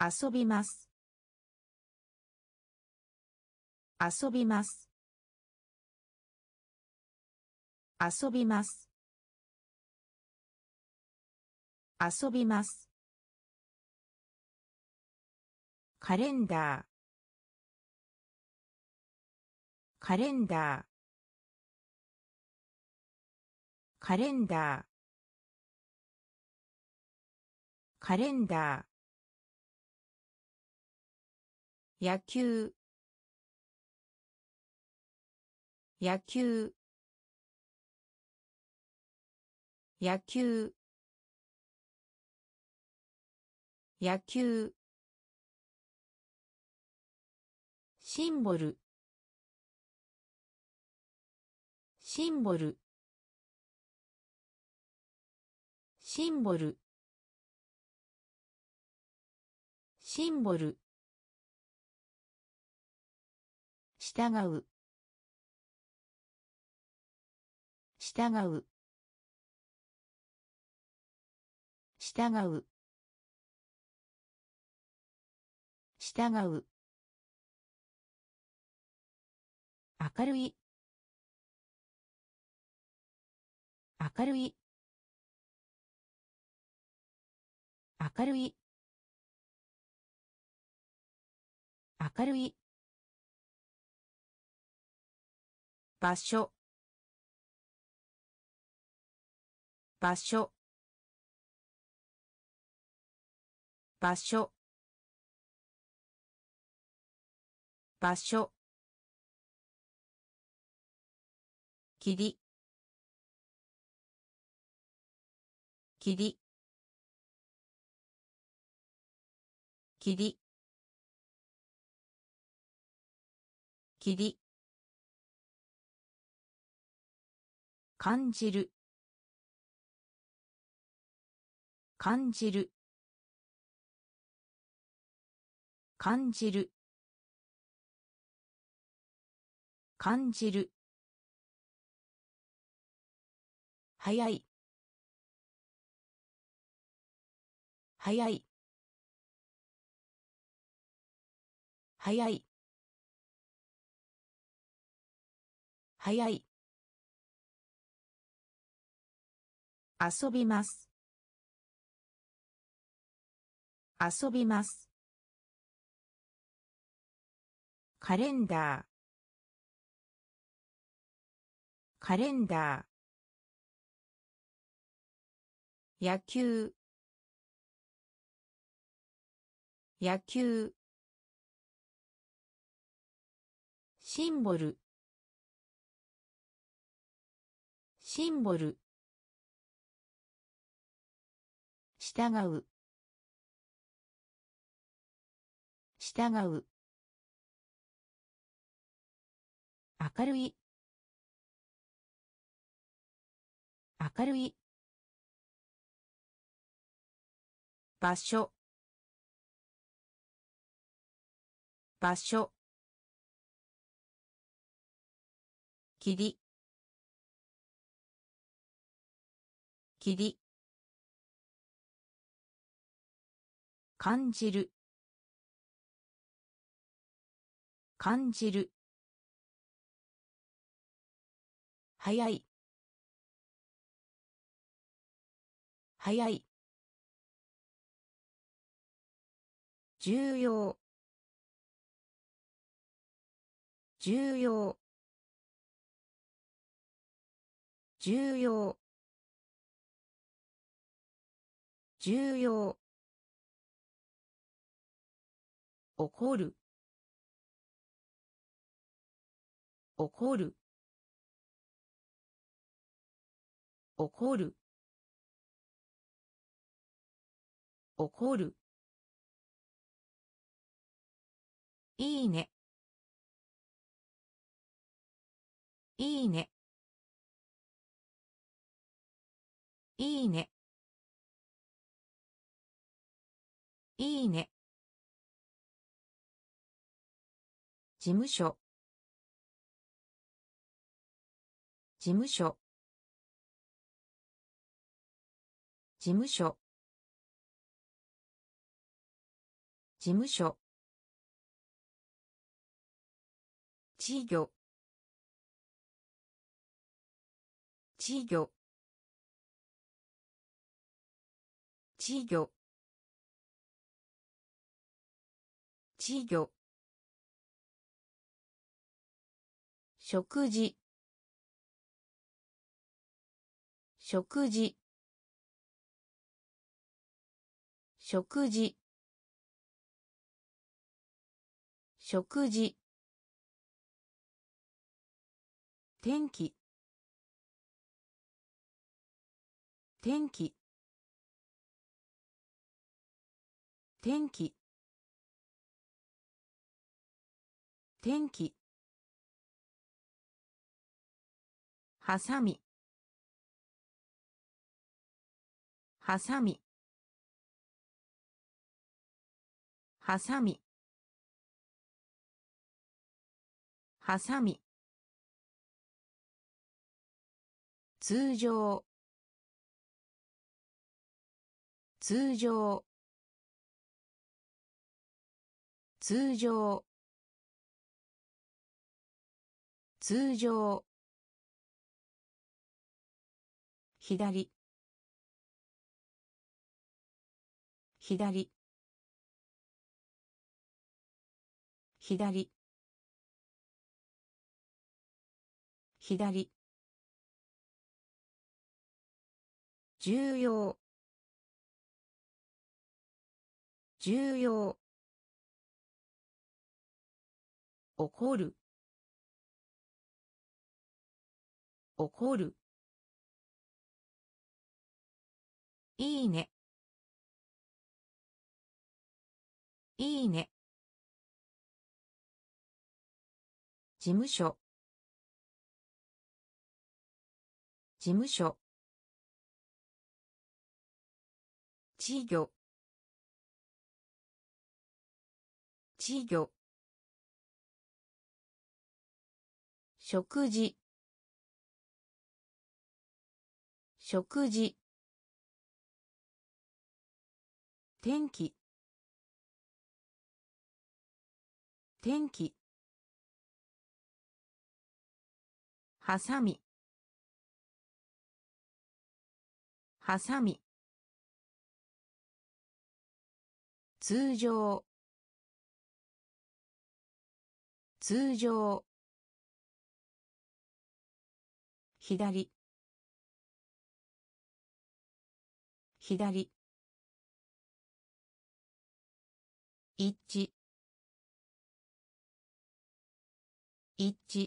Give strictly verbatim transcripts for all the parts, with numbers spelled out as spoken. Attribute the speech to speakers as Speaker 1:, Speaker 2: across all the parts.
Speaker 1: 遊びます。遊びます。遊びます。遊びます。カレンダー、カレンダー、カレンダー、カレンダー、野球、野球、野球、野球、シンボル、シンボル、シンボル、シンボル、従う、従う、従う、従う、明るい、明るい、明るい、明るい、場所、場所、場所、場所、霧、霧、霧、霧、感じる、感じる、感じる、感じる、早い、早い、早い、早い、遊びます。遊びます。カレンダー、カレンダー、野球、野球、シンボル、シンボル、従う、従う、明るい、明るい、場所、場所、霧、霧、感じる、感じる、早い、早い、重要、重要、重要、重要、怒る、怒る、怒る、怒る、いいね、いいね、いいね、いいね、事務所、事務所、事務所、 事務所稚魚稚魚稚魚稚魚食事食事食事食事天気天気天気天気はさみはさみはさみはさみ通常通常通常通常左左左左重要重要怒る怒るいいねいいね事務所事務所稚魚稚魚食事食事天気天気はさみはさみ通常通常左左一致一致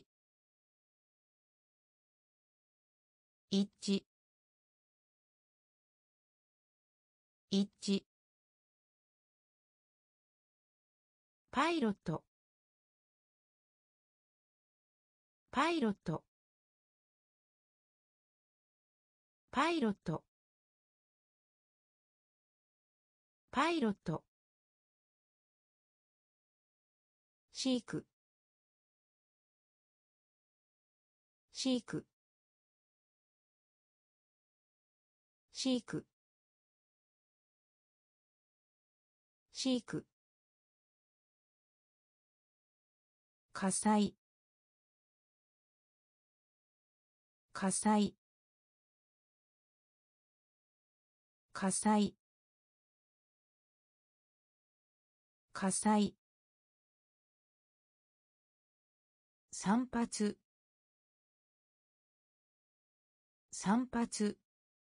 Speaker 1: 一致一致パイロットパイロットパイロットパイロット飼育飼育飼育飼育火災火災火災火災散髪散髪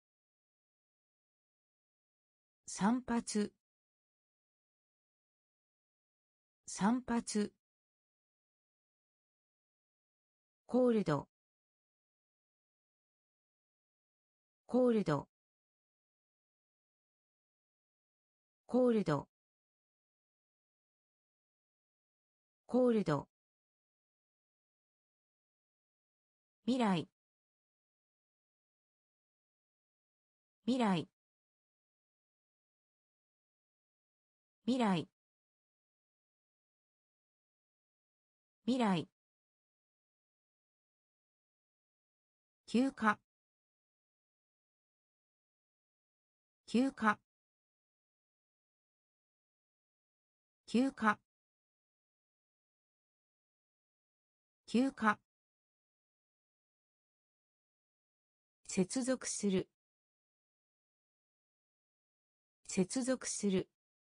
Speaker 1: 散髪散髪コールドコールドコールドコールド未来未来未来未来休暇休暇休暇休暇接続する接続する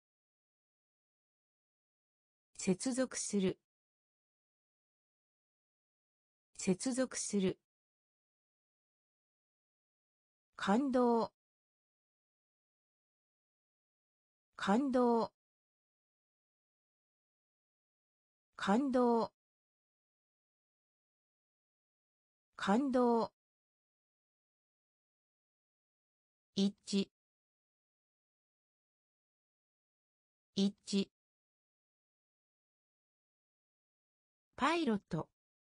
Speaker 1: 接続する接続する感動感動感動感動一致一致パイロット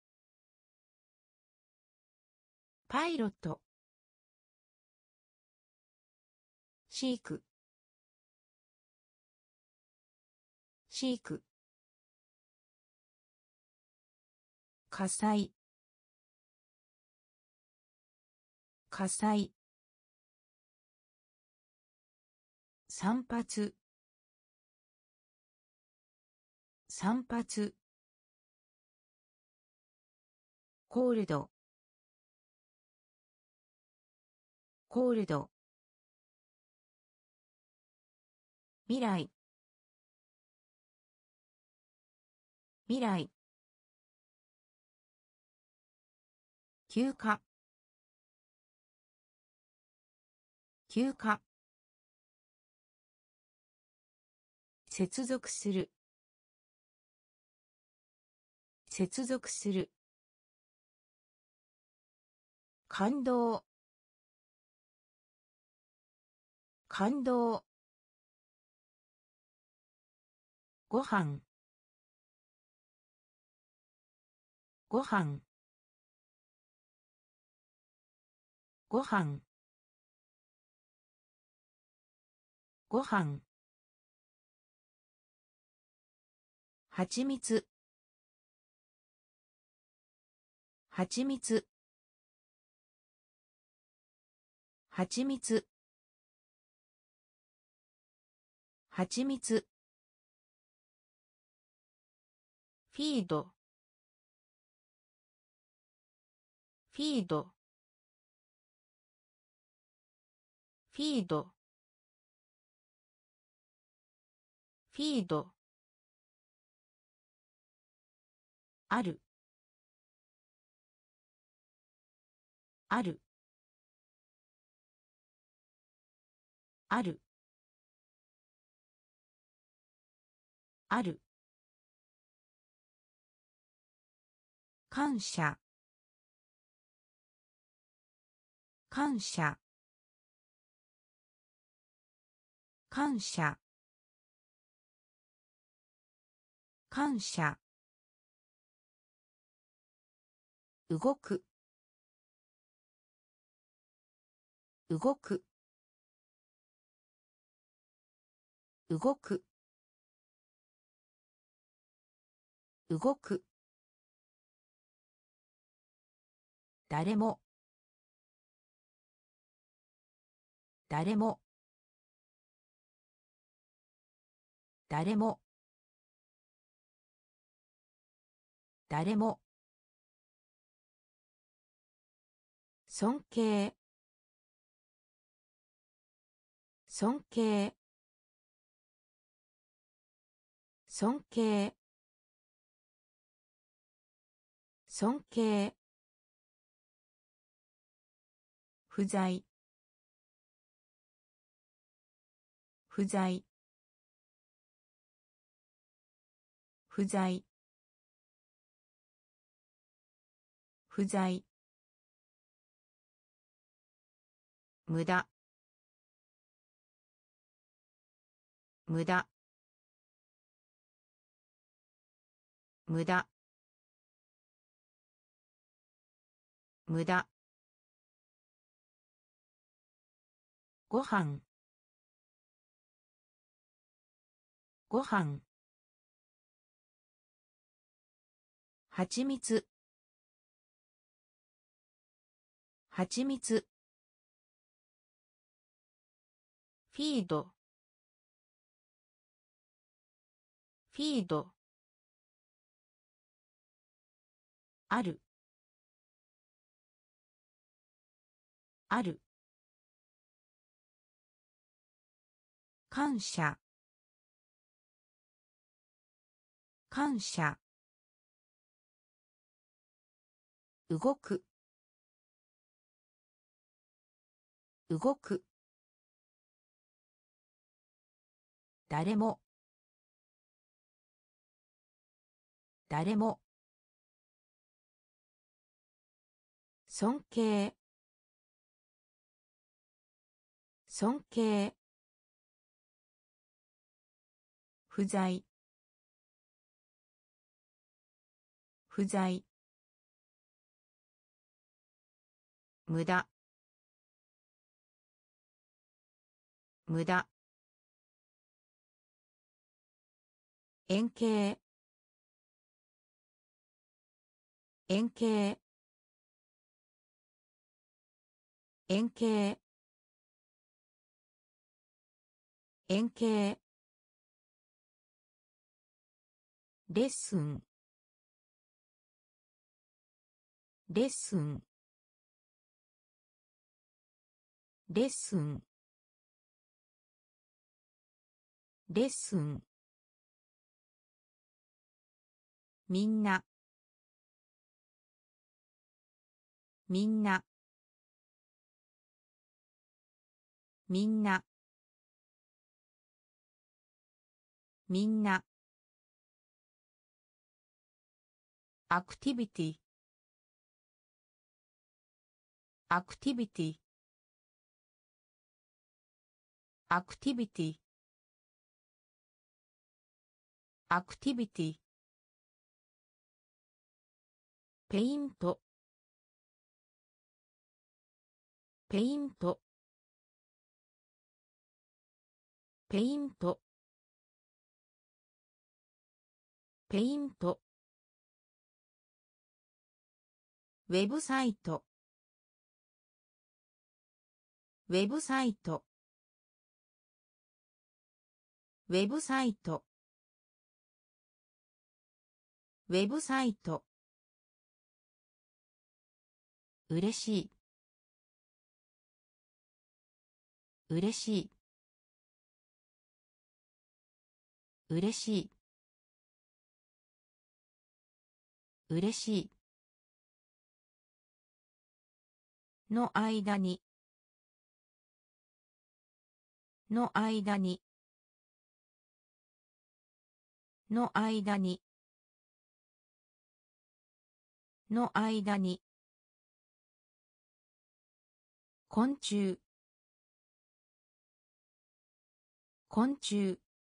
Speaker 1: パイロット飼育飼育火災火災散髪散髪コールドコールド未来未来休暇休暇接続する接続する感動感動ご飯ご飯ご飯ご飯はちみつはちみつはちみつはちみつフィードフィードフィードフィードあるあるあるある感謝感謝感謝感謝動く動く動く動く誰も誰も誰も誰も尊敬尊敬尊敬尊敬不在不在不在不在無駄無駄無駄無駄ご飯ご飯はちみつはちみつフィードフィード、ある、ある、感謝、感謝、動く、動く、誰も、誰も、尊敬、尊敬、不在、不在、無駄、無駄、円形、円形、円形、円形、レッスン、レッスン、レッスン、レッスン、みんな、みんな、みんな、みんな、アクティビティ、アクティビティ、アクティビティ、アクティビティ、ペイント、ペイント、ペイント、ペイント、ウェブサイト、ウェブサイト、ウェブサイト、ウェブサイト、うれしい、うれしい、うれしい、うれしい、の間に、の間に、の間に、の間に、昆虫、昆虫、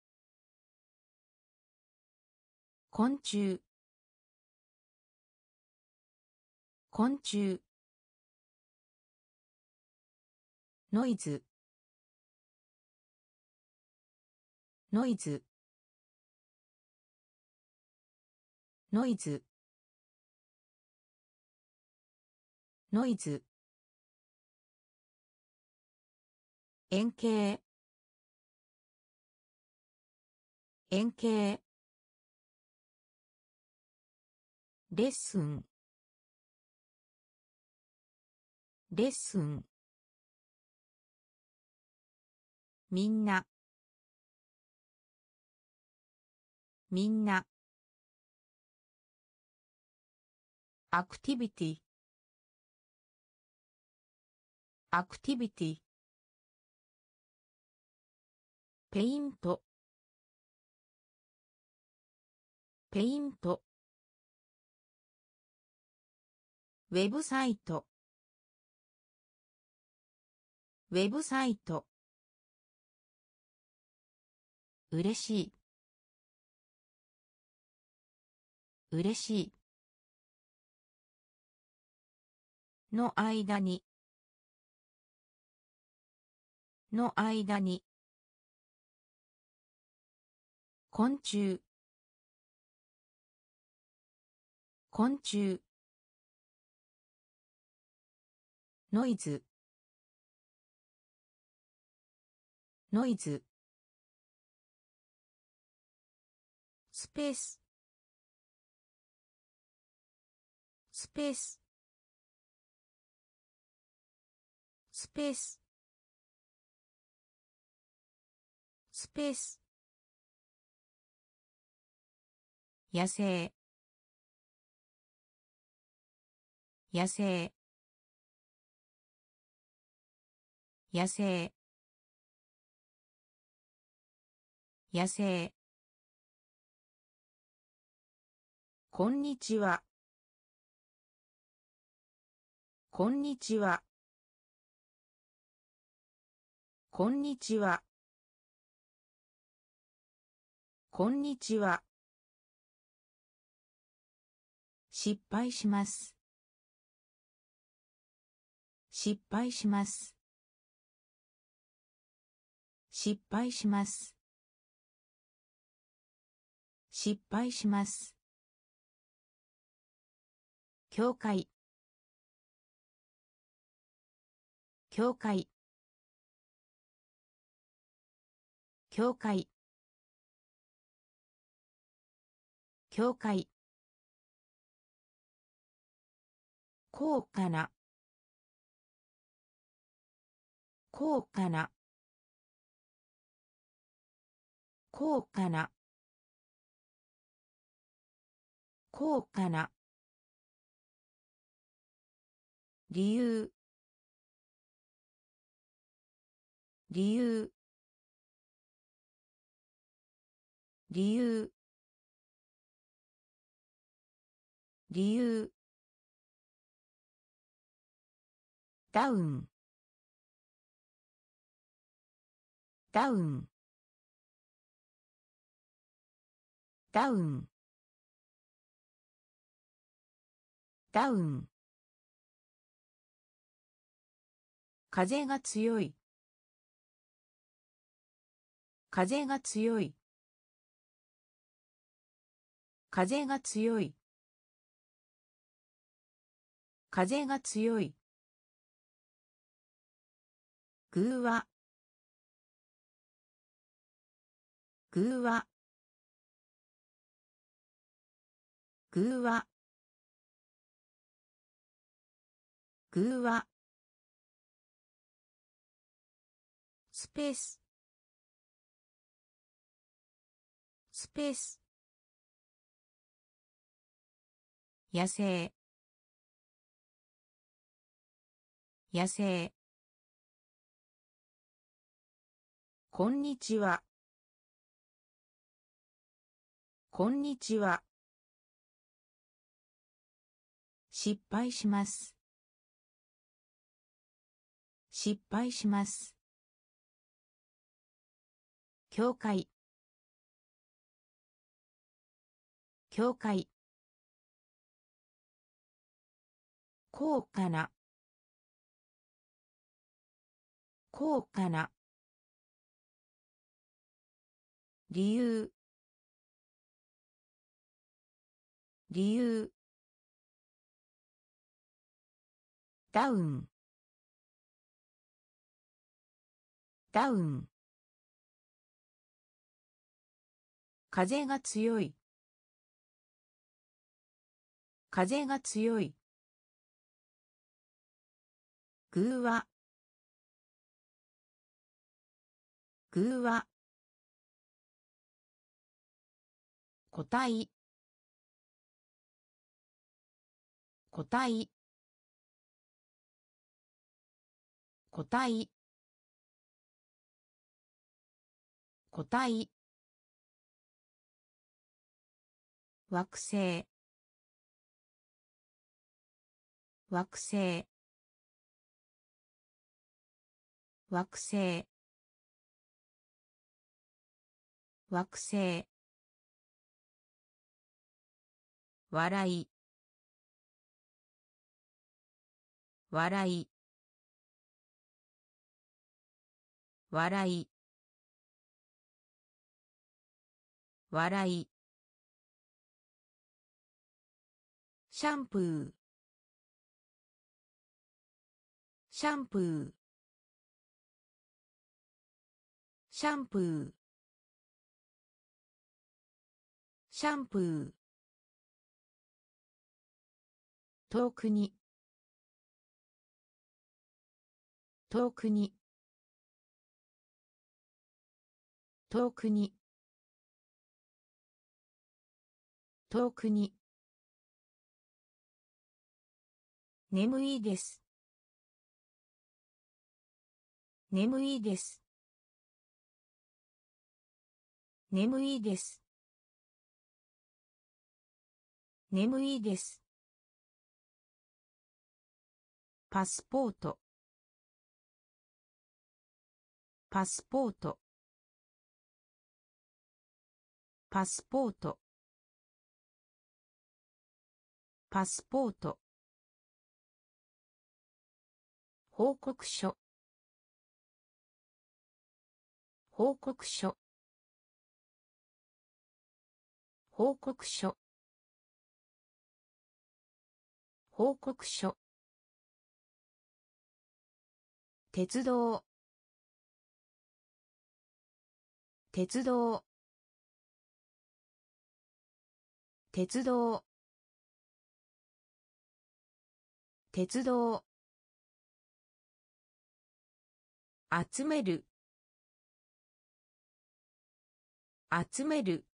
Speaker 1: 昆虫、昆虫、ノイズ、ノイズ、ノイズ、ノイズ、円形、円形、レッスン、レッスン、みんな、みんな、アクティビティ、アクティビティ、ペイント、ペイント、ウェブサイト、ウェブサイト、うれしい、うれしい、の間に、の間に、昆虫、昆虫、ノイズ、ノイズ、 スペーススペーススペーススペース野生野生野生野生こんにちはこんにちはこんにちはこんにちは失敗します失敗します失敗します失敗します教会教会教会教会高価な高価な高価な高価な理由理由理由理由ダウンダウンダウンダウン風が強い風が強い風が強い風が強い偶話偶話偶話偶話スペーススペース野生野生こんにちはこんにちは失敗します失敗します教会教会高価な高価な理由理由ダウンダウン風が強い風が強い偶話偶話個体個体個体個体惑星惑星惑星惑星笑い笑い笑い笑いシャンプーシャンプーシャンプーシャンプー、遠くに、遠くに、遠くに、遠くに、眠いです。眠いです。眠いです。眠いです。パスポート、パスポート、パスポート、パスポート、報告書、報告書、報告書、報告書、鉄道、鉄道、鉄道、鉄道、集める、集める、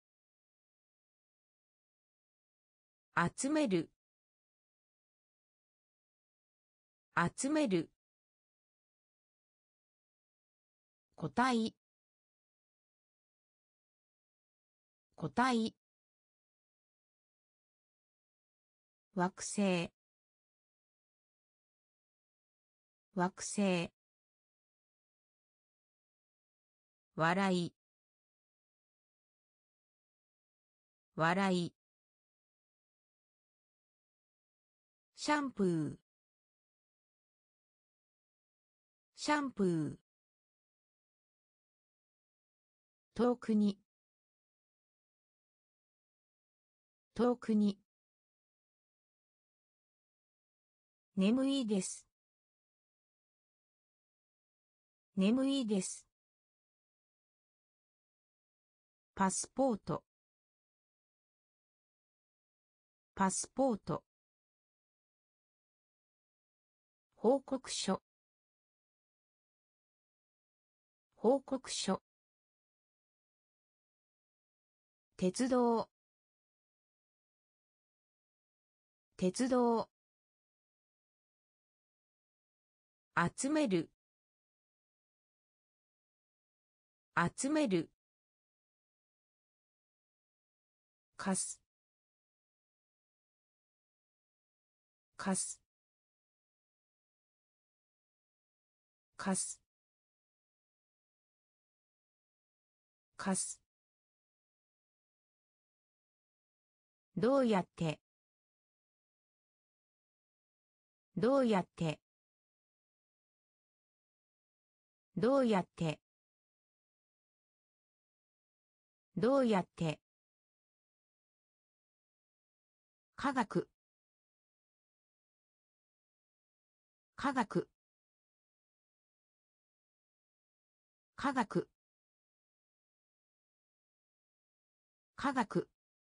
Speaker 1: 集める、集める、個体、個体、惑星、惑星、笑い、笑い、シャンプー、シャンプー、遠くに、遠くに、眠いです。眠いです。パスポート、パスポート、報告書、報告書、鉄道、鉄道、集める、集める、かす、かす、かす、かす、どうやって、どうやって、どうやって、どうやって、科学、科学、科学、科学、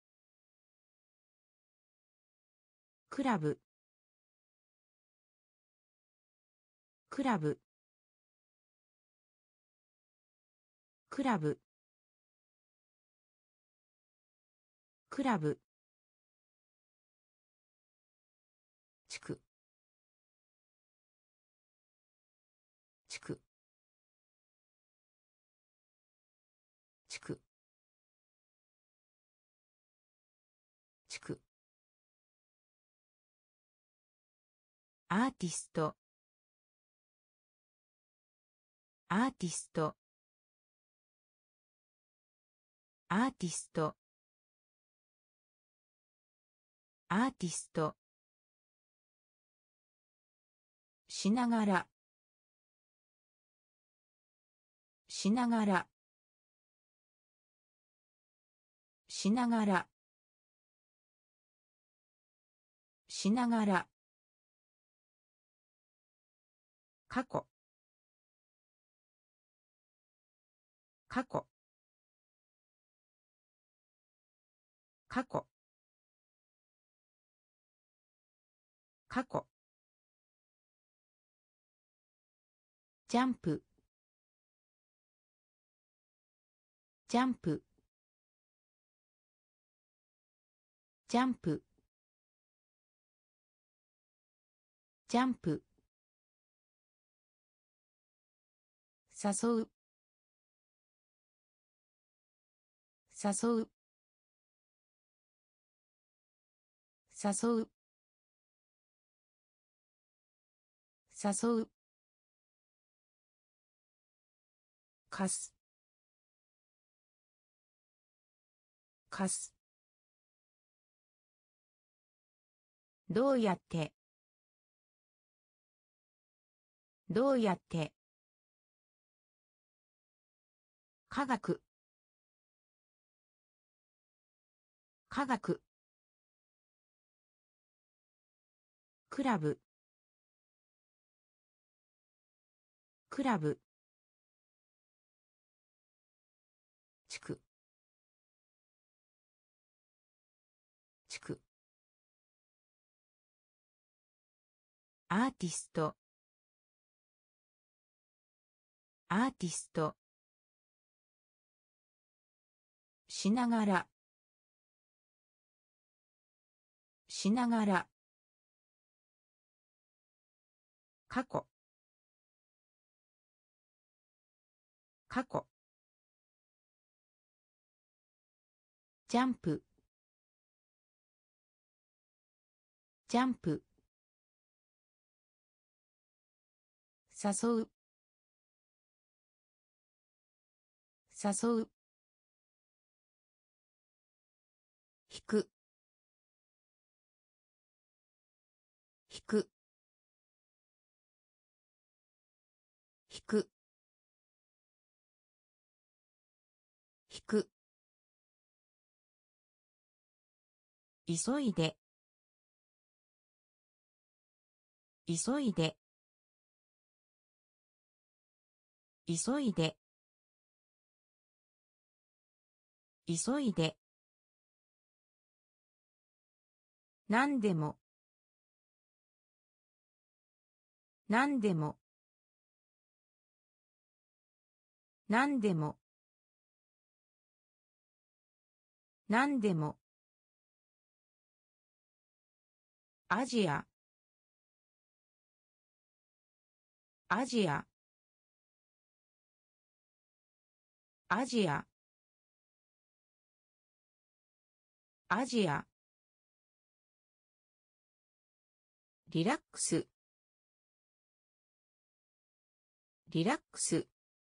Speaker 1: クラブ、クラブ、クラブ、クラブ、地区、地区、地区、地区、アーティスト、アーティスト、アーティスト、アーティスト、しながら、しながら、しながら、しながら、過去、過去、 過去過去ジャンプジャンプジャンプジャンプ誘う誘う誘う誘う貸す貸すどうやってどうやって科学科学クラブクラブ地区地区アーティストアーティストしながらしながら過去過去ジャンプジャンプ誘う誘う引く引く引く引く急いで急いで急いで急いで何でも何でも何でも何でもアジアアジアアジアアジアリラックスリラックス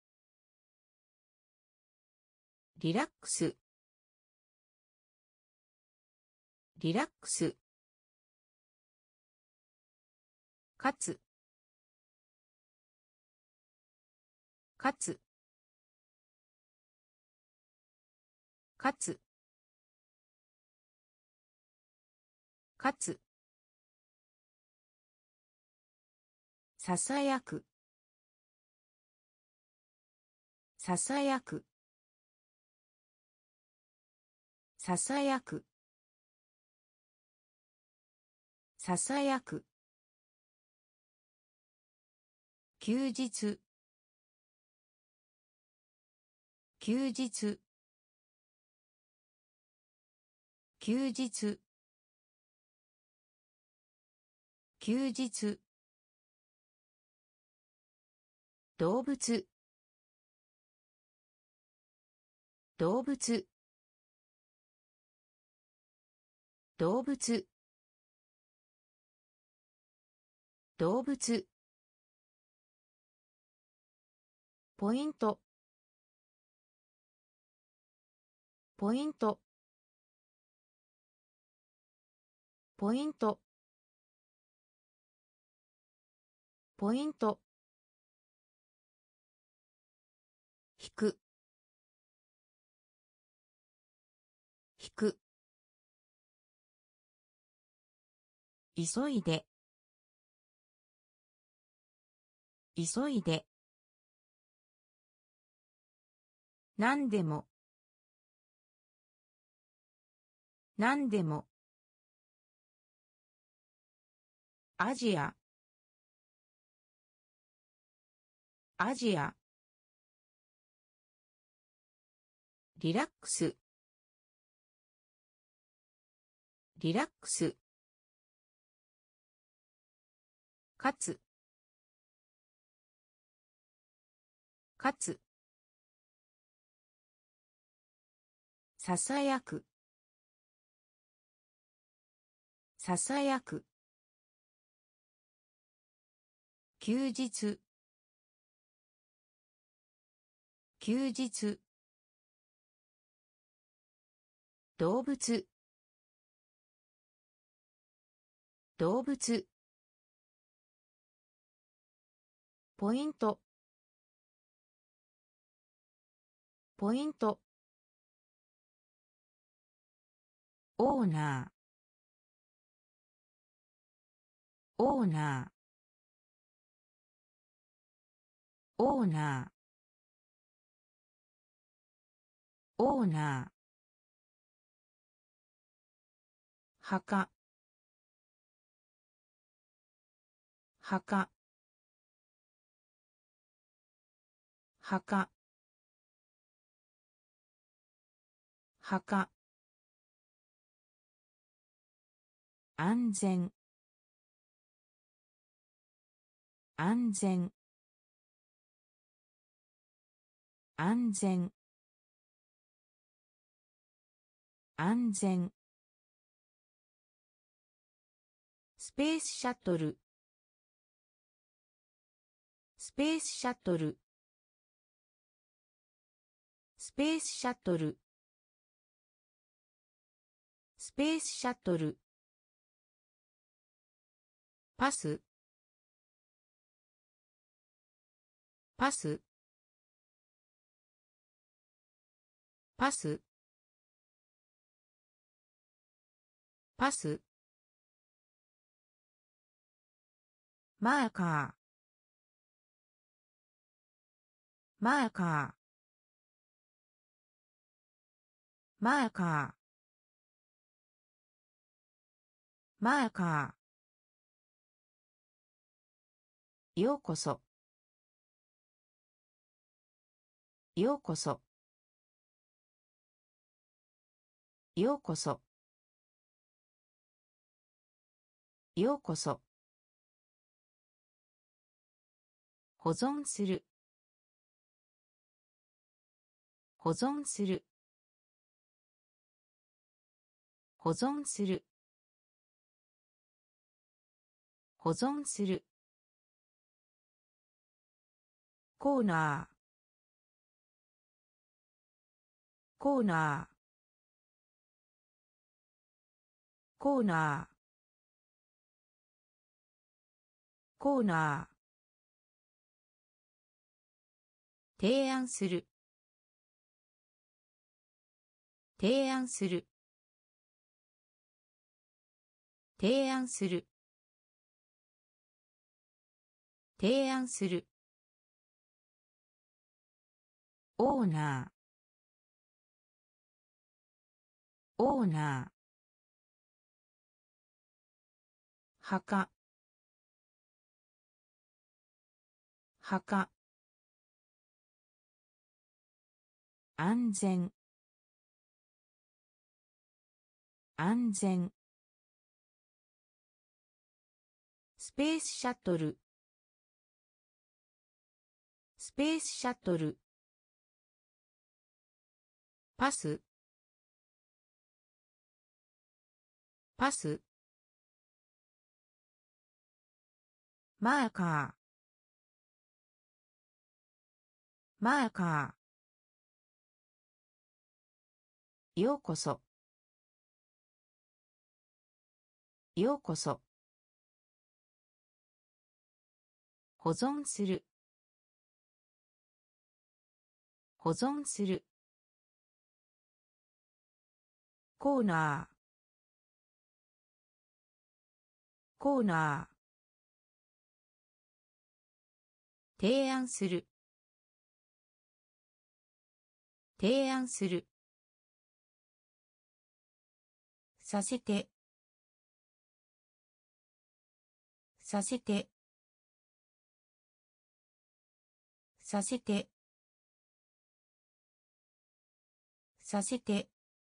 Speaker 1: リラックスリラックスかつかつかつかつささやくささやくささやくささやく休日休日休日休日動物動物動物動物ポイントポイントポイントポイント引く引く急いで急いで何でも何でもアジアアジアリラックスリラックスかつかつささやくささやく休日休日動物動物ポイントポイントオーナーオーナーオーナーオーナー墓墓墓墓安全安全安全安全スペースシャトルスペースシャトルスペースシャトルスペースシャトルパスパスパスパスマーカーマーカーマーカーマーカーようこそようこそようこそようこそ保存する保存する保存する保存するコーナーコーナーコーナーコーナー提案する提案する提案する提案するオーナーオーナー墓墓安全安全スペースシャトルスペースシャトルパスパスマーカーマーカーようこそようこそ保存する保存するコーナーコーナー提案する提案するさせてさせてさせてさせて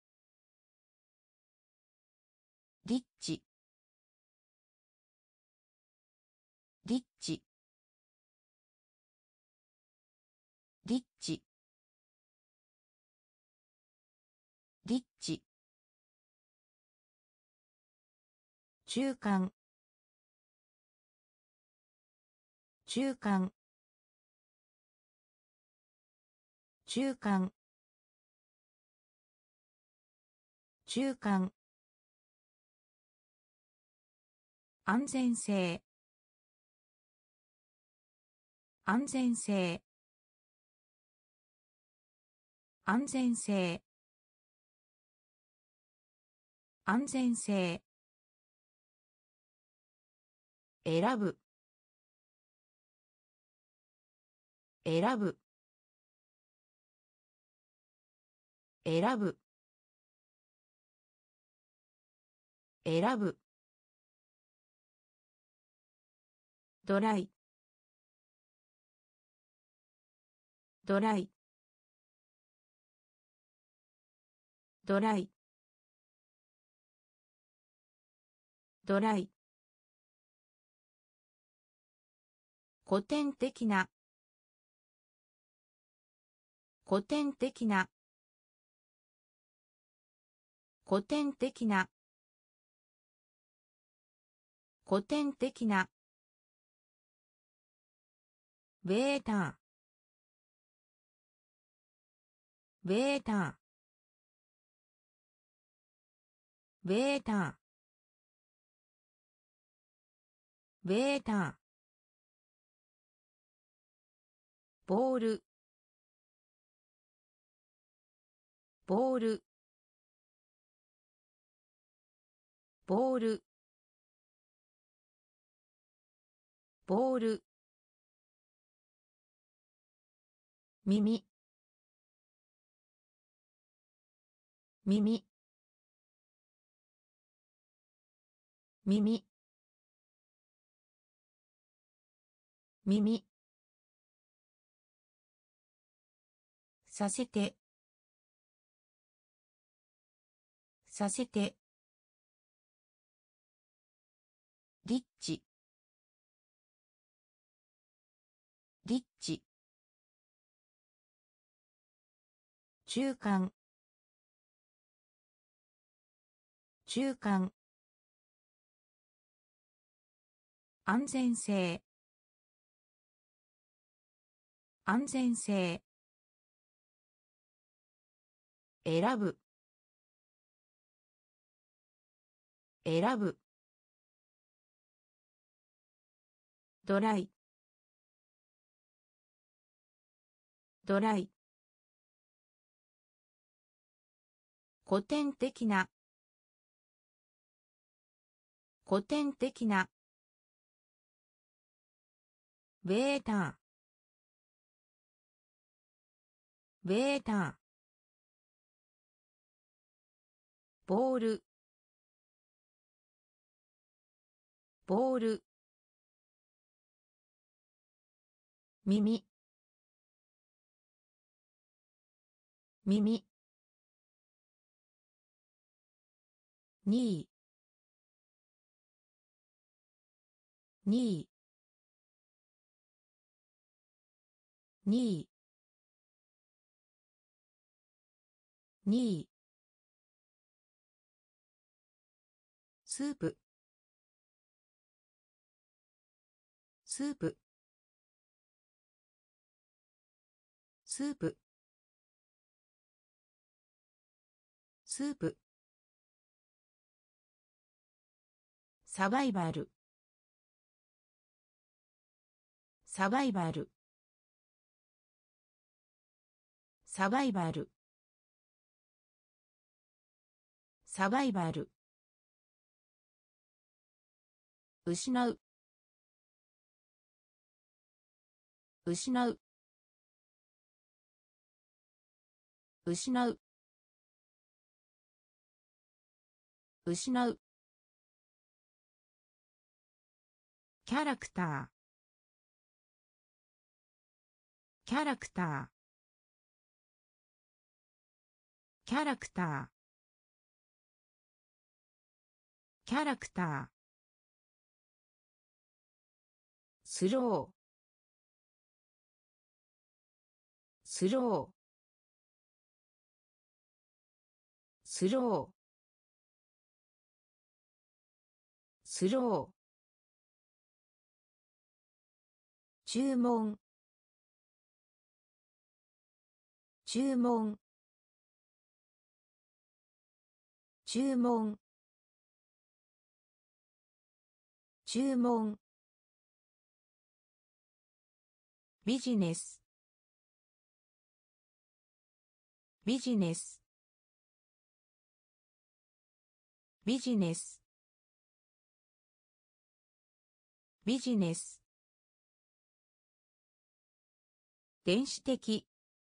Speaker 1: リッチリッチリッチリッチ中間中間中間中間安全性安全性安全性安全性選ぶ選ぶ選ぶ選ぶドライドライドライドライ古典的な古典的な古典的な古典的なベータベータベータベータボールボールボールボール耳耳耳耳させてさせてリッチリッチ中間中間安全性安全性選ぶ選ぶドライドライ古典的な古典的なベータベータボールボール耳耳ににににスープスープスープスープサバイバルサバイバルサバイバルサバイバル失う失う失う失う。キャラクター。キャラクター。キャラクター。キャラクター。スロー。スロー。スロー。スロー。注文。注文。注文。注文。ビジネス。ビジネス。ビジネス。ビジネス。電子的。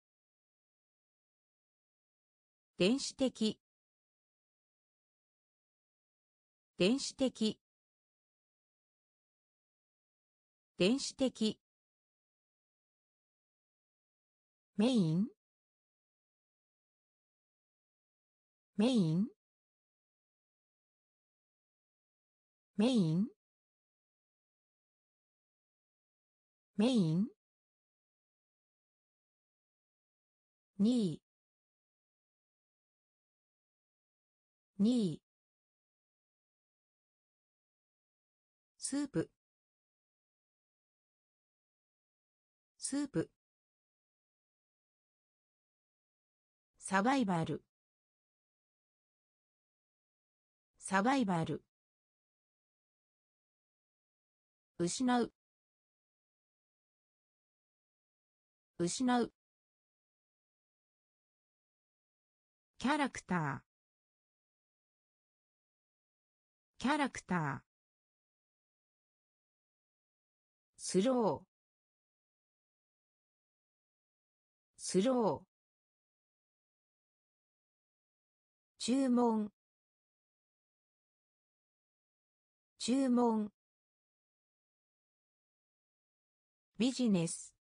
Speaker 1: 電子的。電子的。電子的。メイン。メイン。メイン。メイン。にい。にい。スープ。スープ。サバイバル。サバイバル。失う。失う。キャラクター。キャラクター。スロー。スロー。注文。注文。ビジネス。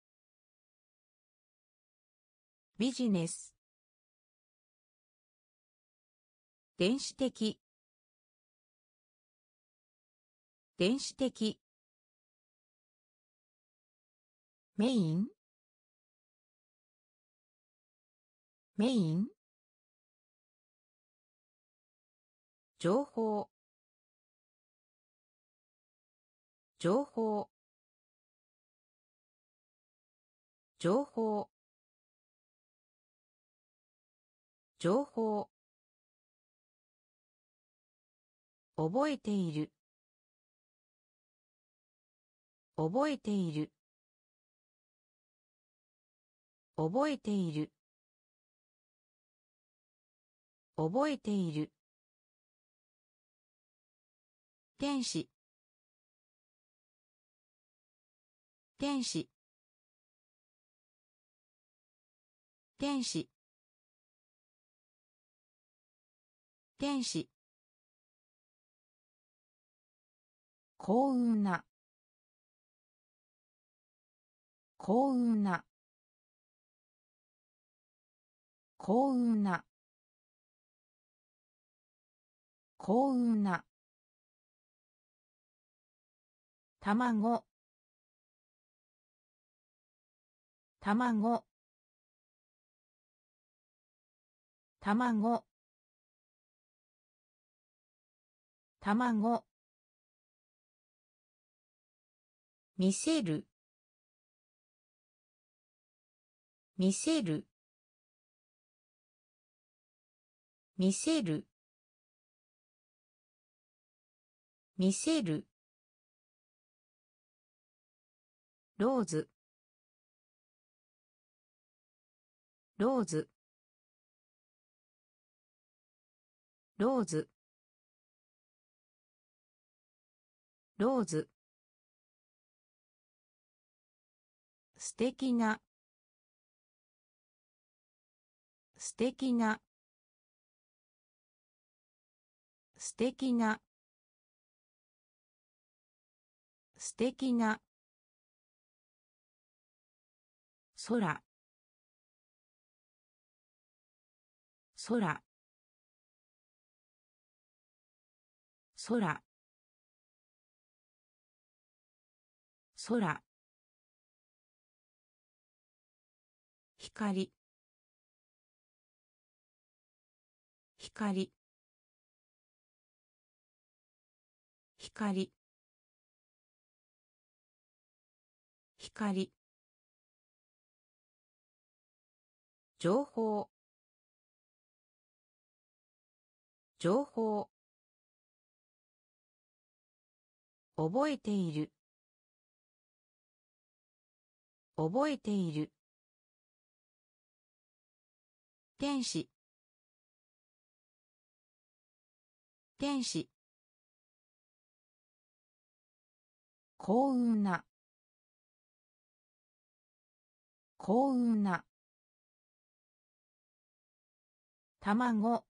Speaker 1: ビジネス。電子的。電子的。メイン。メイン。情報。情報。情報。情報。覚えている。覚えている。覚えている。覚えている。天使。天使。天使。天使。幸運な。幸運な。幸運な。幸運な。卵。卵。卵。卵。見せる。見せる。見せる。見せる。ローズ。ローズ。ローズ。ローズ。素敵な。素敵な。 素敵な素敵な空空空空光光光光情報情報覚えている覚えている天使天使幸運な幸運な卵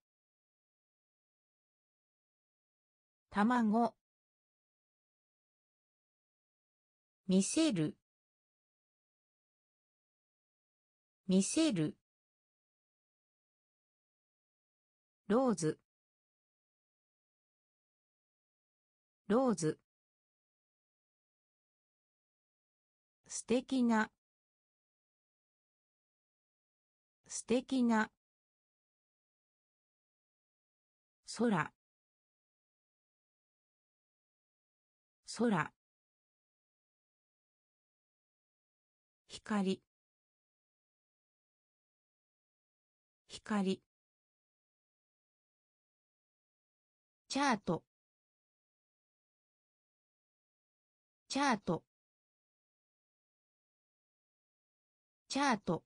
Speaker 1: 卵見せる見せるローズローズ素敵な素敵な空空光光チャートチャートチャート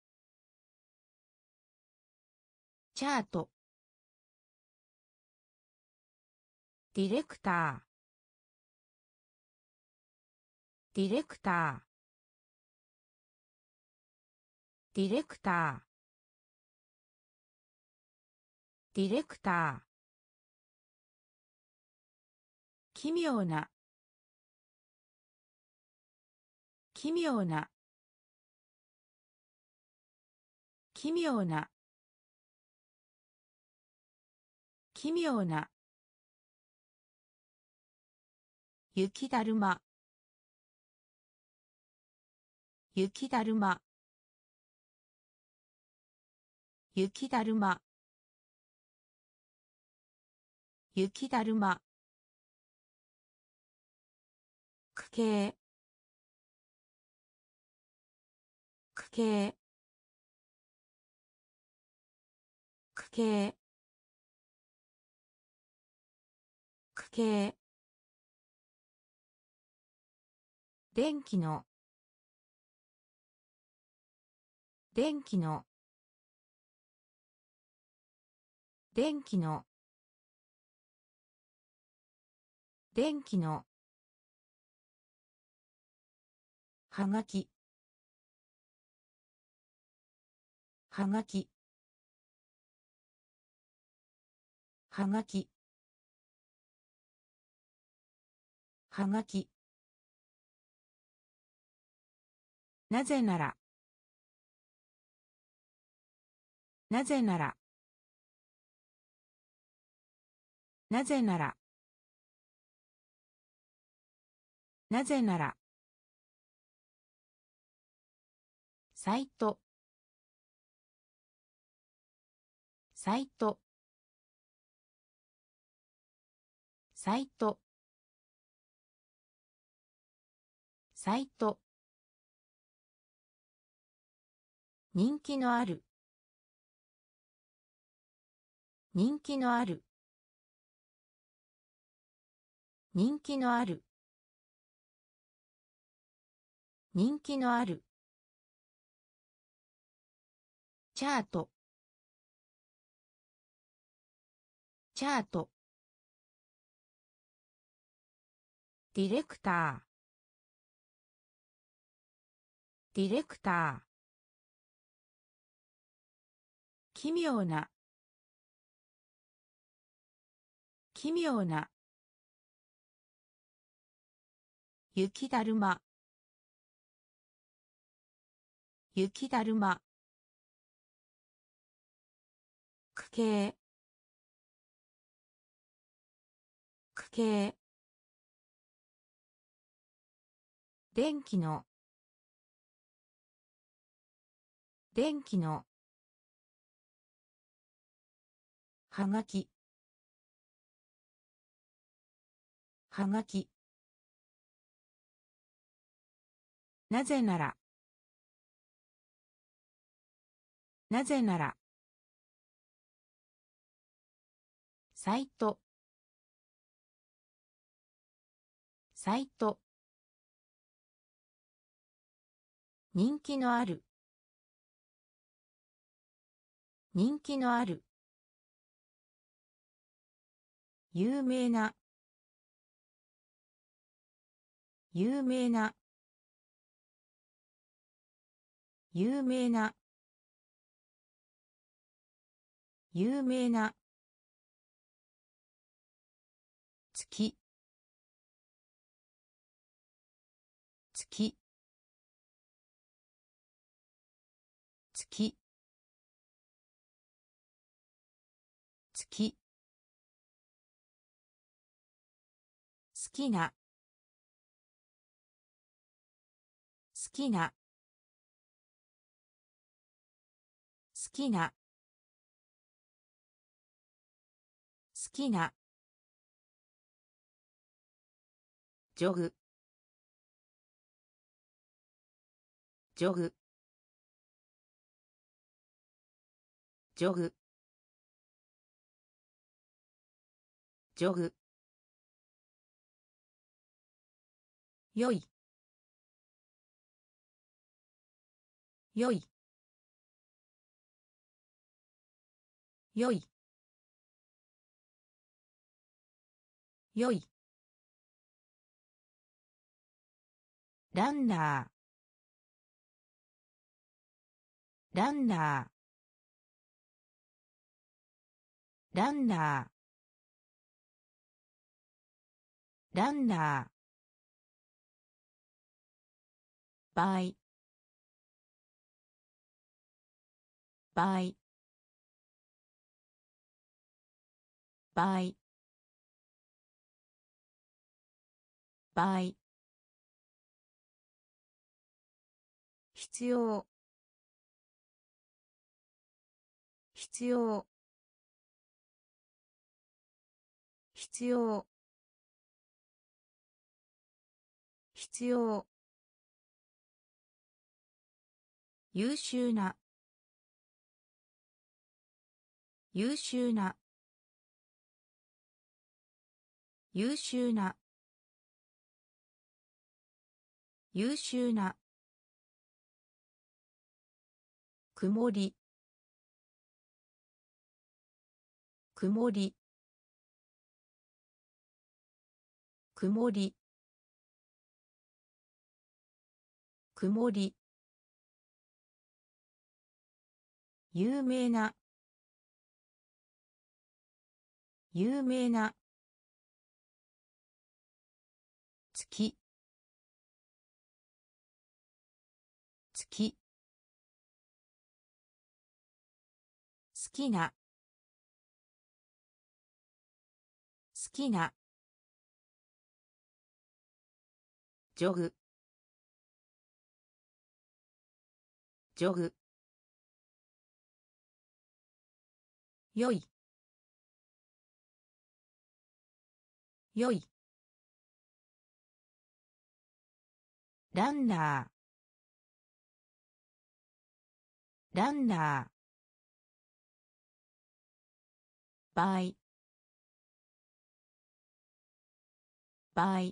Speaker 1: チャートディレクターディレクターディレクターディレクター奇妙な奇妙な奇妙な奇妙な雪だるま雪だるま雪だるま雪だるま区形区形区形区形電気の電気の電気の電気のはがきはがきはがきはがきなぜならなぜならなぜならなぜならサイトサイトサイトサイト人気のある人気のある人気のある人気のあるチャートチャートディレクターディレクター奇妙な奇妙な雪だるま雪だるま区形区形電気の電気のはがきはがきなぜならなぜならサイトサイト人気のある人気のある有名な有名な有名な有名な月月月月好きな好きな好きな好きなジョグジョグジョグジョグよいよいよいよいランナーランナーランナーランナー倍倍倍倍必要必要必要必要優秀な優秀な優秀な優秀な曇り曇り曇り曇り有名な有名な月月好きな好きなジョグジョグよいよいランナーランナー倍倍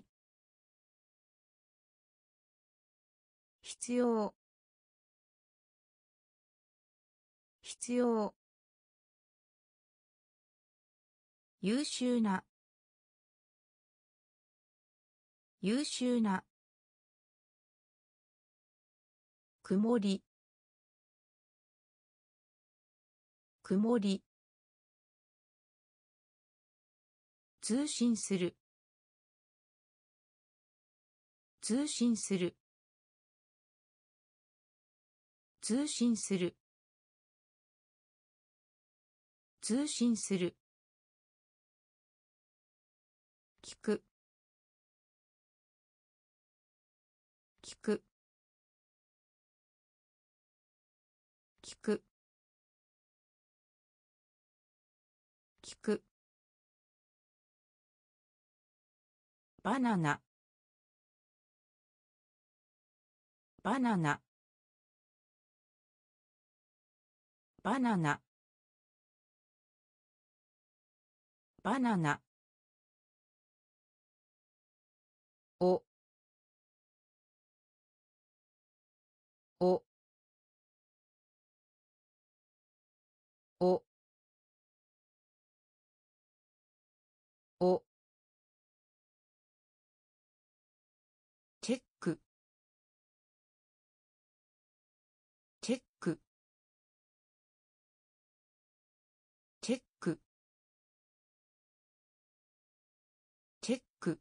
Speaker 1: 必要必要優秀な優秀な曇り曇り通信する通信する通信する通信する聞く聞く聞く聞くバナナバナナバナナバナナおおおおチェックチェックチェックチェック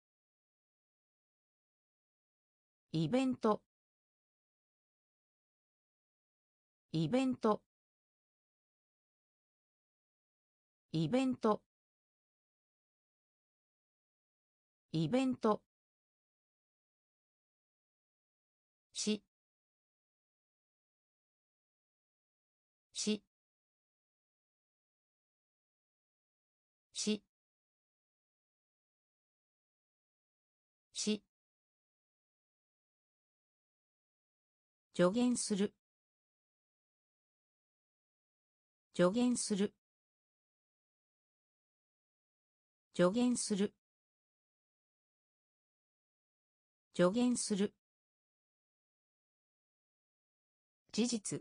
Speaker 1: イベントイベントイベントイベントしししし助言する助言する助言する助言する事実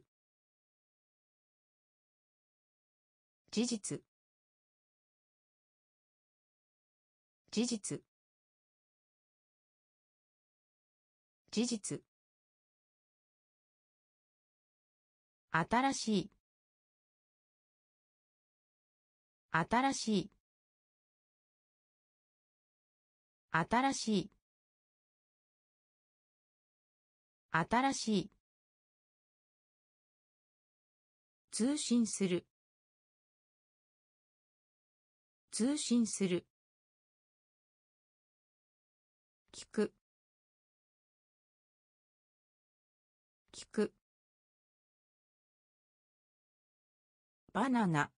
Speaker 1: 事実事実事実新しい新しい新しい新しい通信する通信する聞く聞くバナナ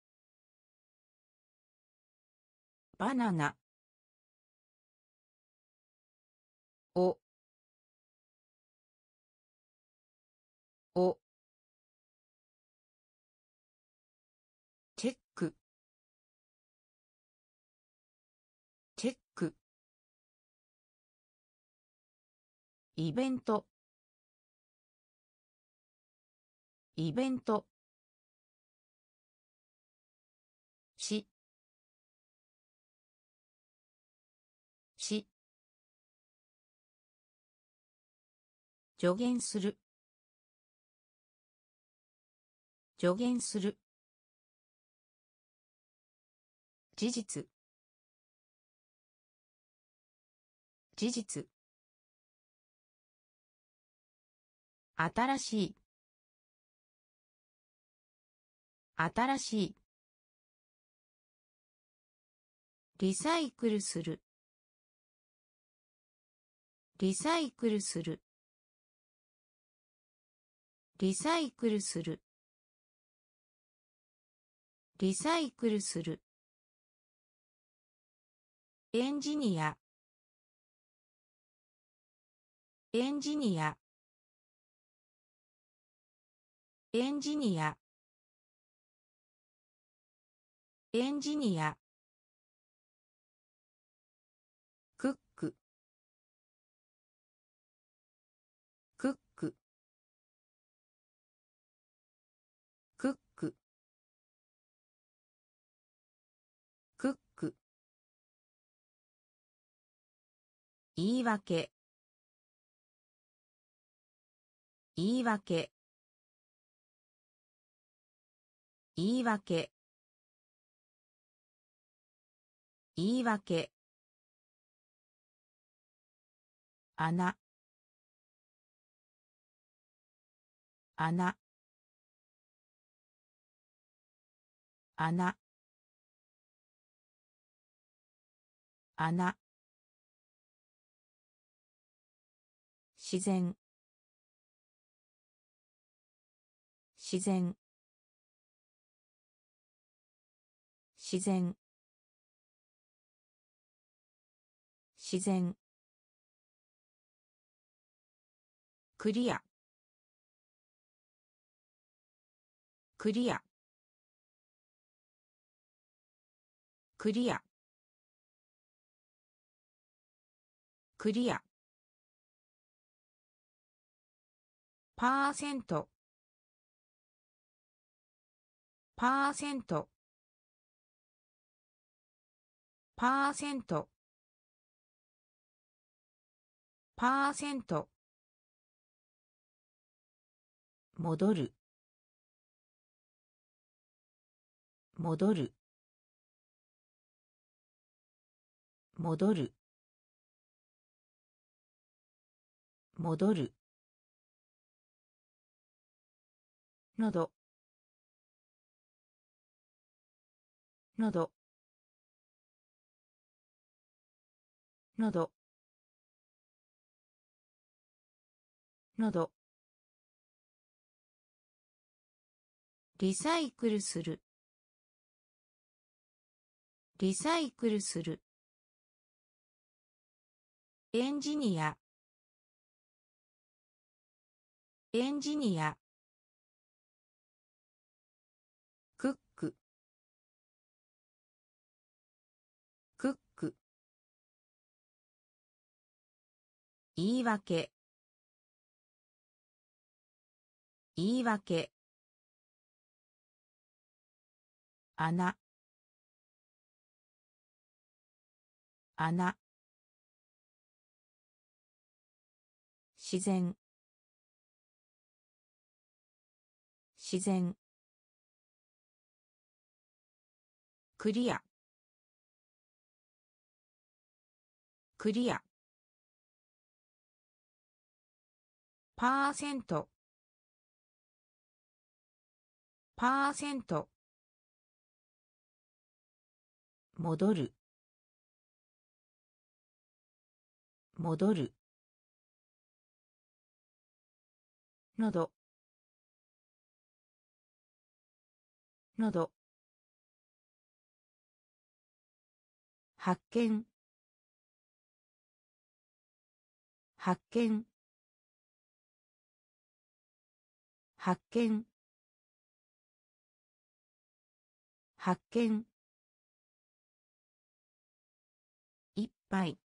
Speaker 1: バナナおおチェックチェックイベントイベントしし助言する助言する事実事実新しい新しいリサイクルするリサイクルするリサイクルするリサイクルするエンジニアエンジニアエンジニアエンジニアクッククッククッククック言い訳言い訳言い訳言い訳穴穴穴穴自然自然自然自然クリアクリアクリアクリアパーセントパーセントパーセントパーセント戻る戻る戻る戻るのどのどのどのどリサイクルするリサイクルするエンジニアエンジニアクッククック言い訳言い訳穴穴自然自然クリアクリアパーセントパーセント戻る戻るのどのど発見発見発見発見いっぱい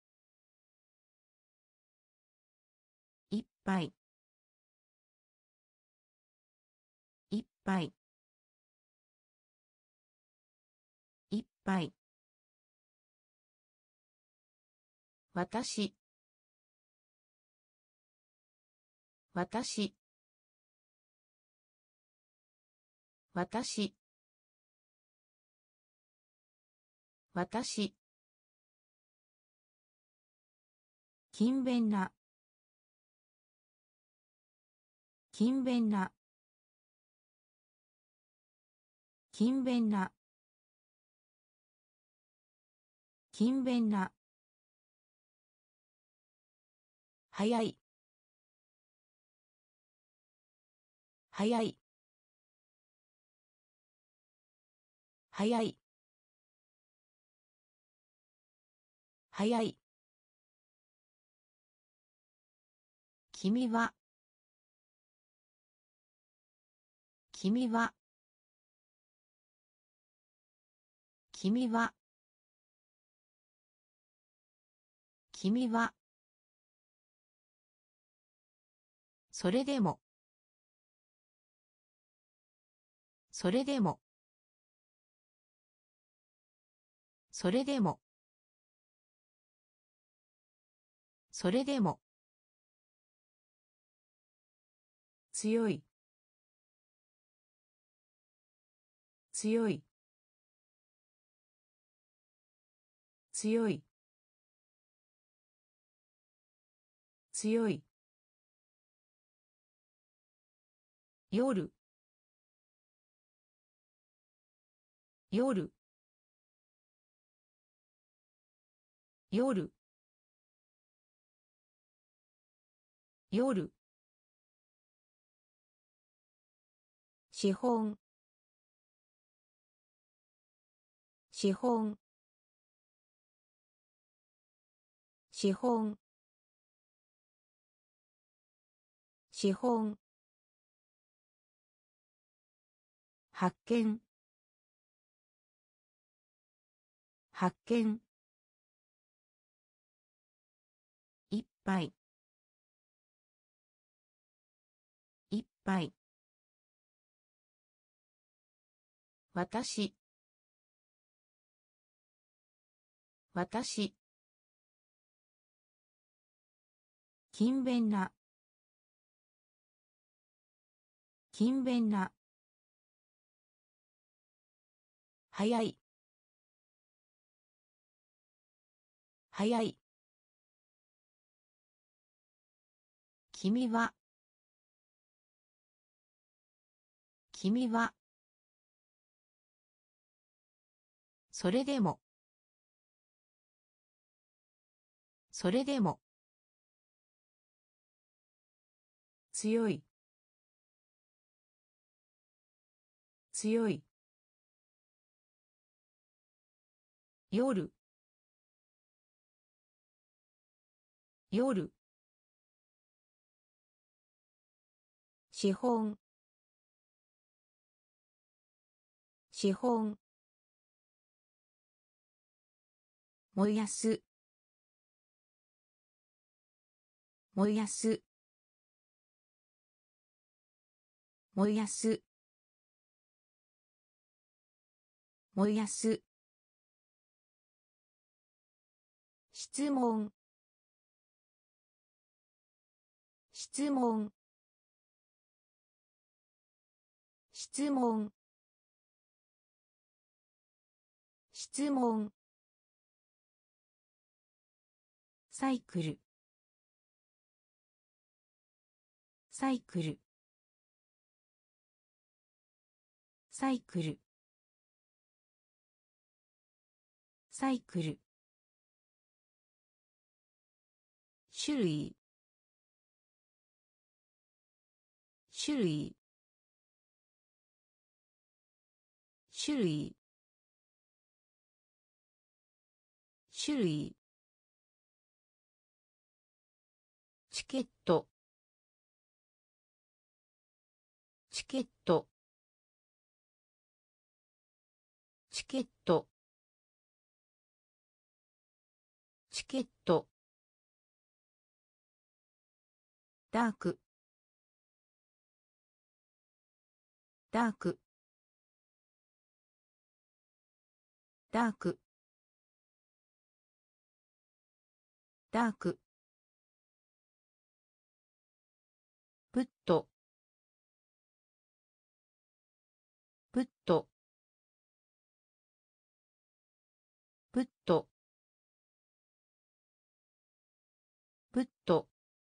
Speaker 1: いっぱいいっぱいいっぱい私私私私勤勉な勤勉な勤勉な勤勉な早い早い早い早い君は君は君は君はそれでもそれでもそれでもそれでも強い強い強い強い夜夜夜夜資本資本資本資本発見発見いっぱいいっぱい私私勤勉な勤勉な早い早い君は君はそれでもそれでも強い強い夜夜資本資本燃やす燃やす燃やす燃やす質問質問質問質問サイクルサイクルサイクルサイクル種類種類種類種類チケットチケットチケットチケットダークダークダークダークプットプットプットプット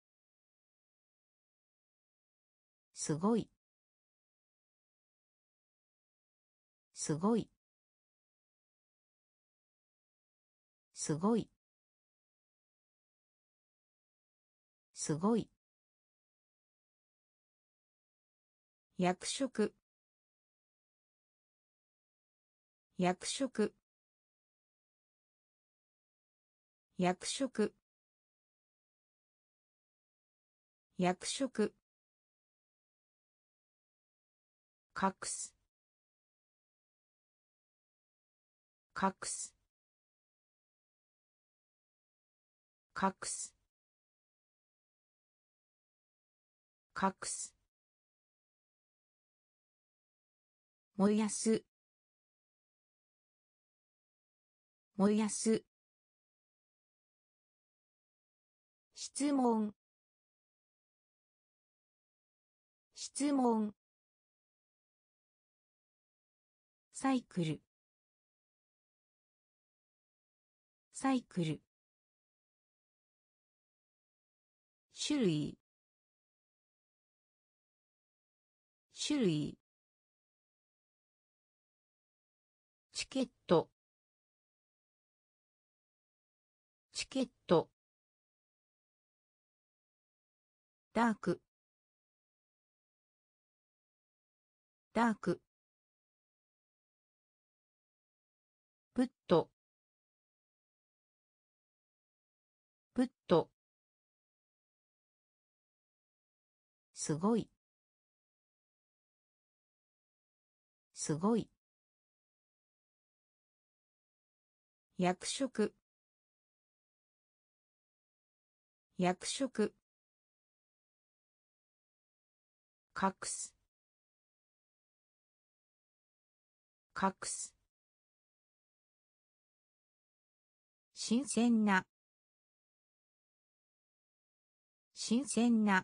Speaker 1: すごいすごいすごいすごい役職役職役職役職隠す隠す隠す隠す燃やす燃やす質問質問サイクルサイクル、種類、種類、チケット、チケット、ダーク、ダーク、プット、プット、すごい、すごい、役職、役職、隠す、隠す、新鮮な、新鮮な、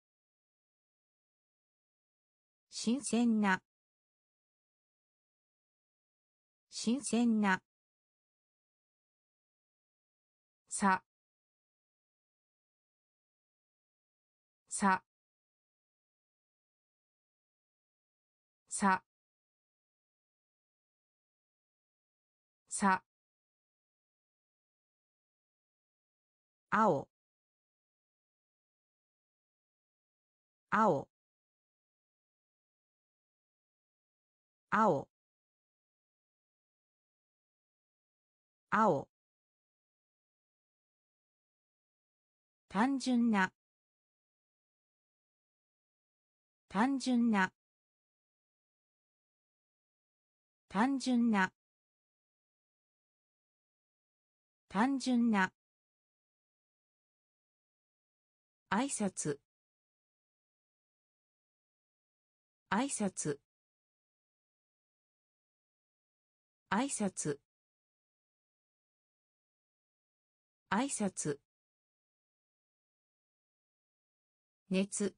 Speaker 1: 新鮮な、新鮮な、さ、さ、さ、さ、青、青、青、青、単純な、単純な、単純な、単純な、挨拶、挨拶、挨拶、挨拶、熱、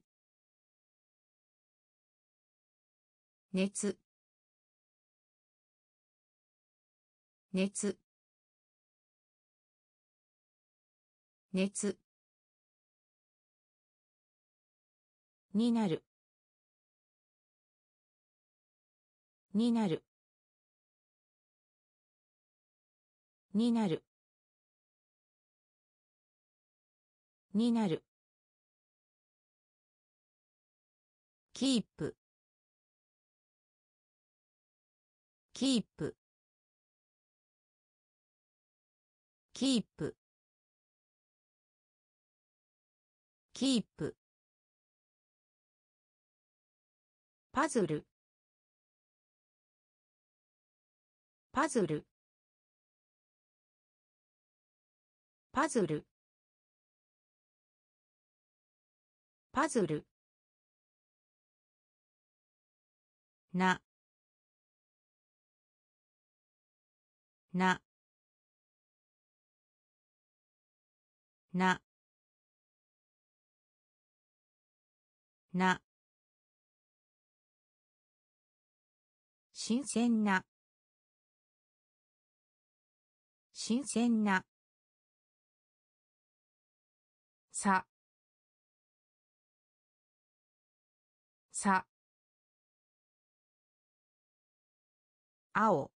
Speaker 1: 熱、熱、熱になる、になる、になる、になる、キープ、キープ、キープ、キープ、パズル、パズル、パズル、パズル、な、な、な、な、新鮮な、新鮮な、さ、さ、青、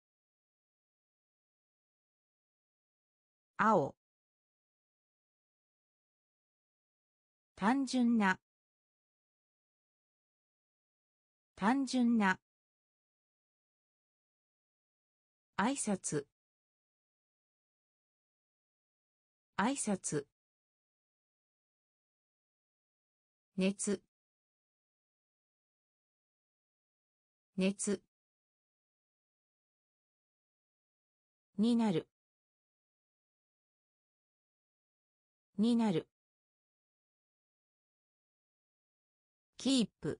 Speaker 1: 青、単純な、単純な、挨拶、挨拶、熱、熱になる、になる、キープ、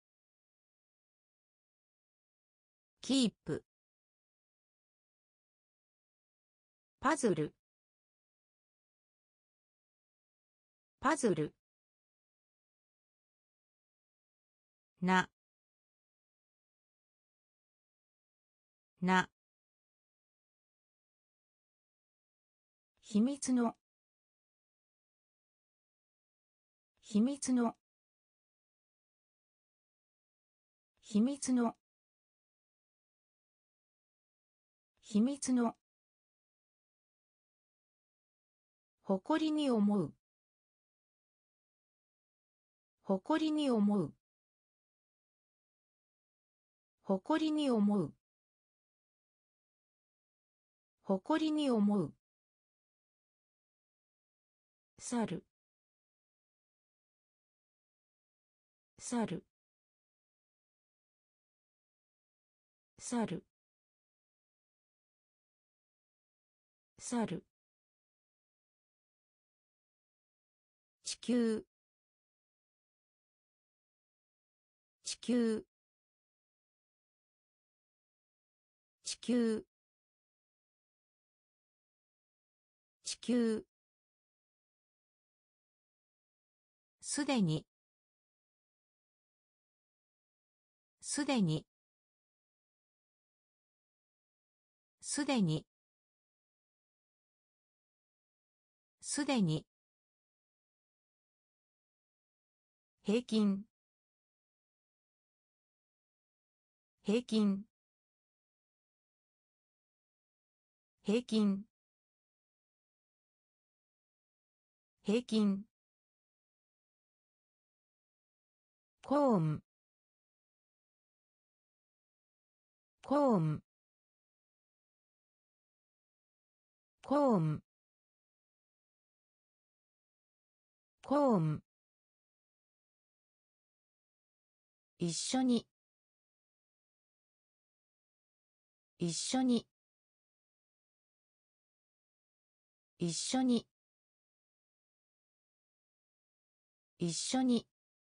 Speaker 1: キープ、パズル、パズル、な、な、 秘密の秘密の秘密の秘密の誇りに思う誇りに思う誇りに思う誇りに思う猿猿猿猿地球地球地球地球すでにすでにすでにすでに平均平均平均平均コーンコーンコーンコーン一緒に一緒に一緒に一緒に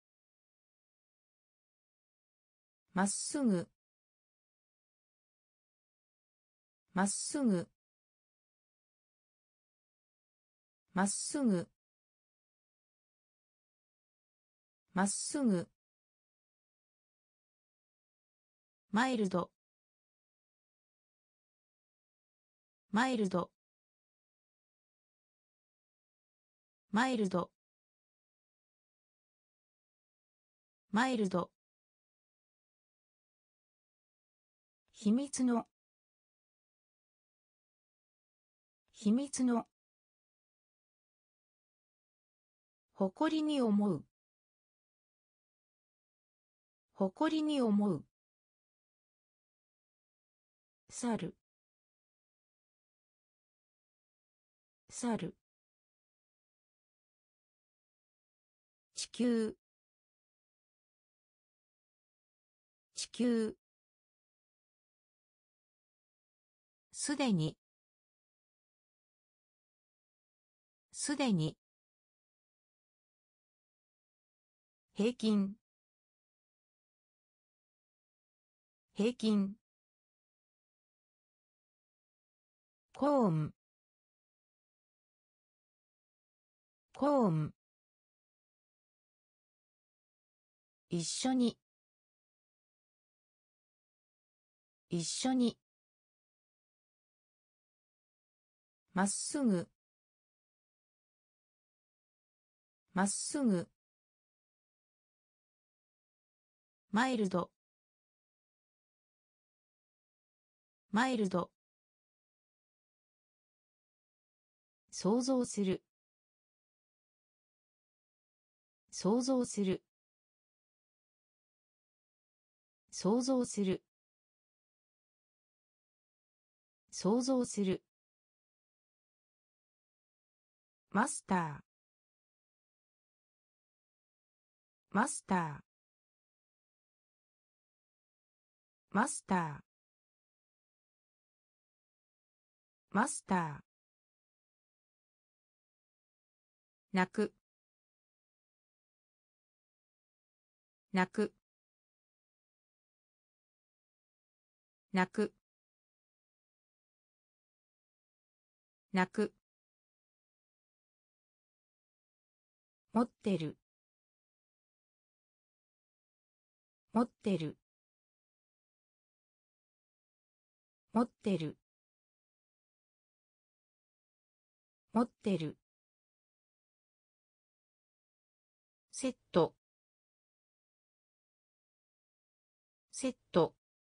Speaker 1: まっすぐまっすぐまっすぐまっすぐマイルドマイルドマイルドマイルド秘密の秘密の誇りに思う誇りに思う猿猿地球地球すでにすでに平均平均コーンコーン一緒に一緒にまっすぐまっすぐマイルドマイルド想像する想像する想像する想像するマスターマスターマスターマスター泣く泣く泣く泣く持ってる持ってる持ってる持ってる。セット。セット。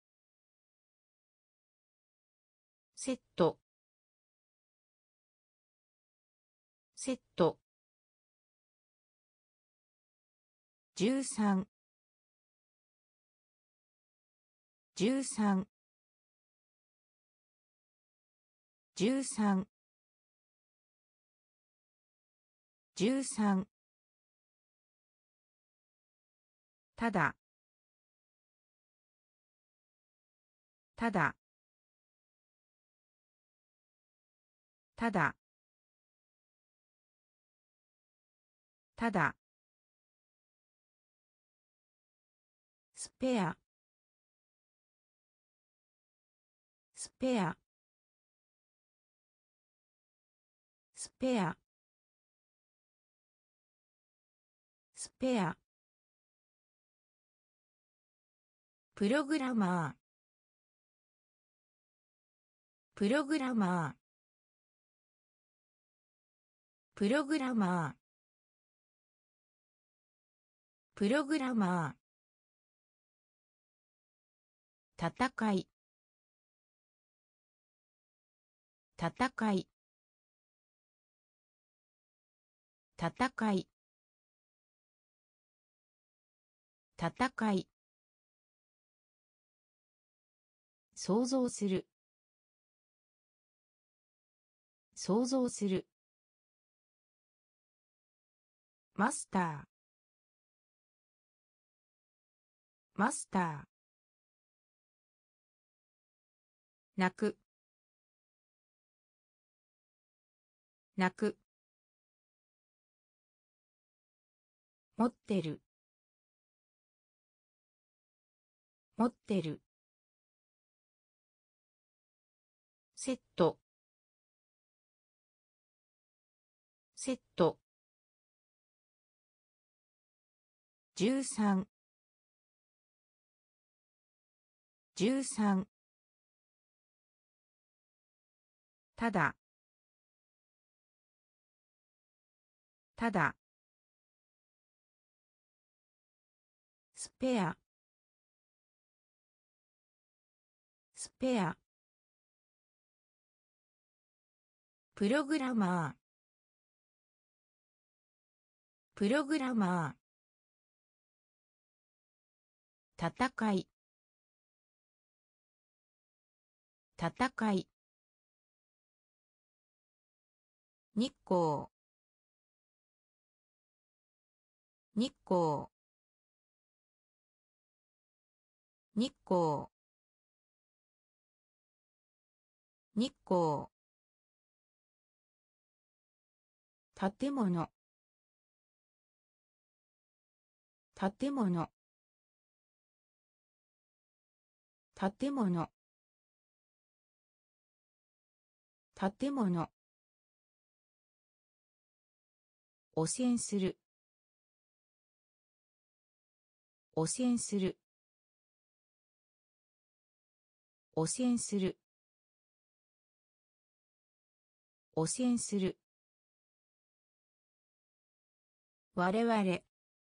Speaker 1: セット。セット。十三。十三。十三。十三。ただ。ただ。ただ。ただ。スペア。スペア。スペア。スペア。プログラマー。プログラマー。プログラマー。プログラマー。戦い。戦い。戦い。戦い。想像する。想像する。マスター。マスター。泣く。泣く。持ってる。持ってる。セット。セット。十三。十三。ただ。ただ。スペア。スペア。プログラマー。プログラマー。戦い。戦い。日光。日光。日光。日光。建物。建物。建物。建物。汚染する。汚染する。汚染する。汚染する。我々。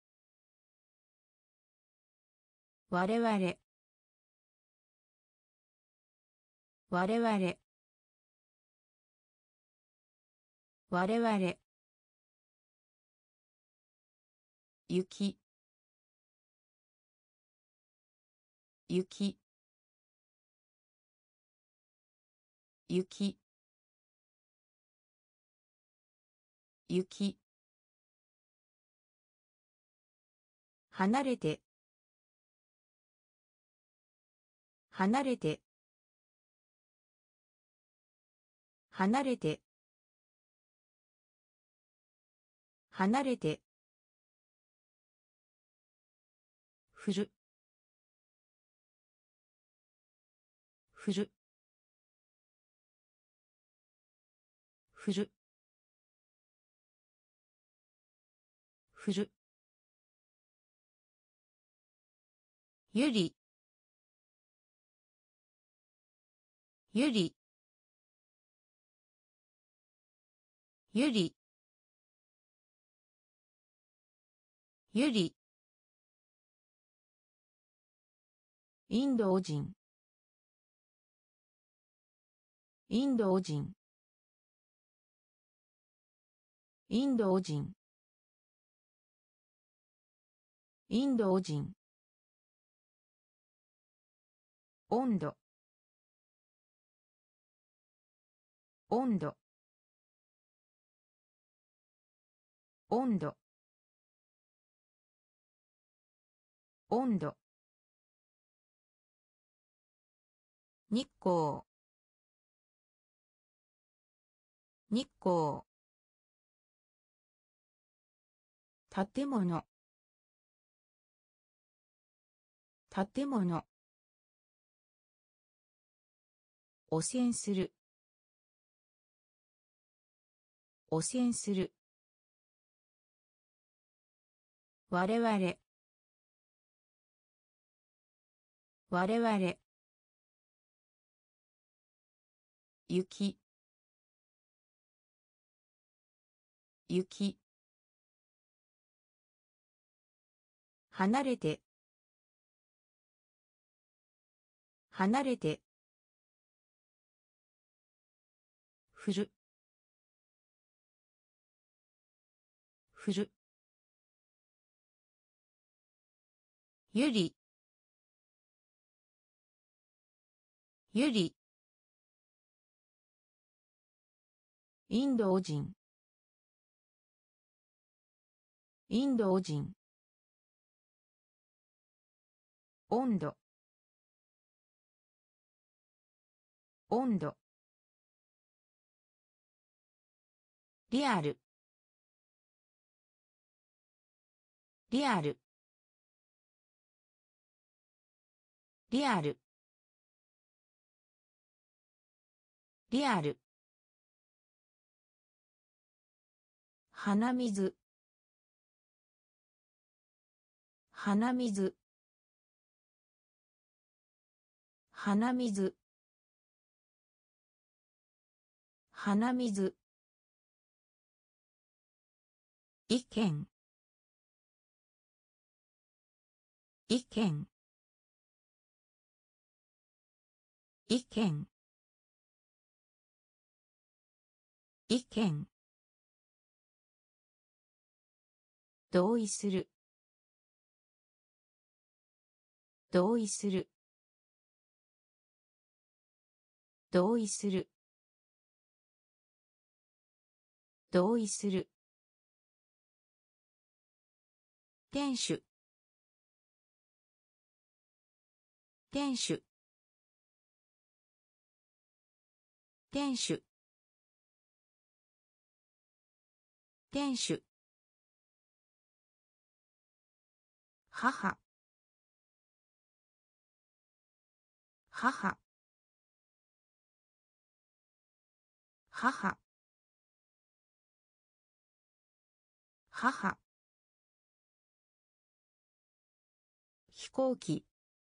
Speaker 1: 我々。我々。我々。雪。雪。雪。雪。離れて。離れて。離れて。離れて。振る。振る。振る。振る。ゆり。ゆり。 ゆりゆりインド人インド人インド人インド人温度温度温度温度日光日光建物建物汚染する汚染する我々我々雪雪離れて離れて振る振るゆりゆりインド人インド人温度温度リアルリアルリアルリアル鼻水鼻水鼻水鼻水意見意見意見意見同意する同意する同意する同意する店主店主店主店主母母母母飛行機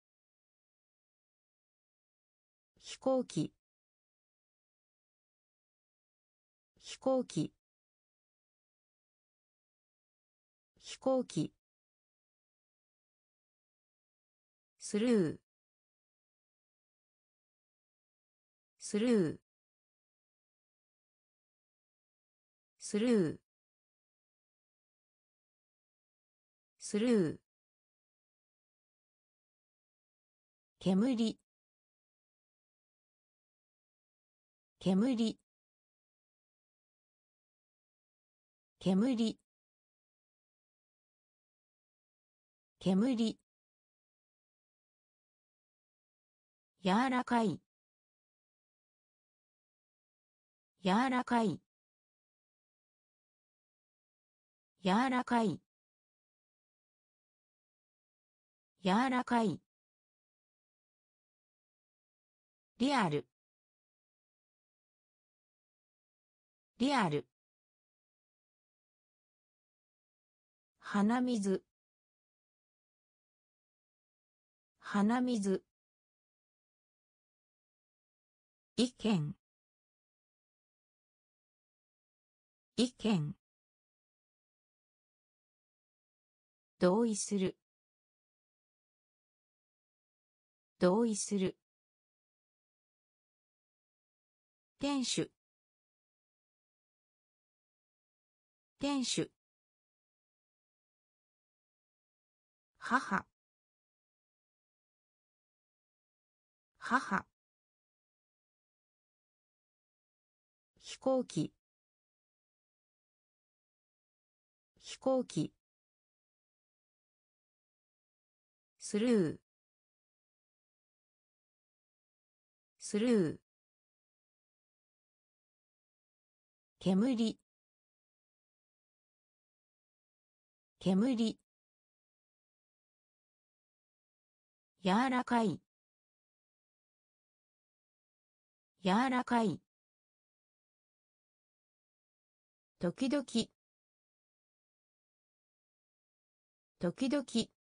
Speaker 1: 飛行機飛行機飛行機スルースルースルースルー煙煙煙煙柔らかい柔らかい柔らかい柔らかいリアルリアル鼻水鼻水意見意見同意する同意する店主店主母母飛行機飛行機スルースルー煙煙柔らかい柔らかい時々時々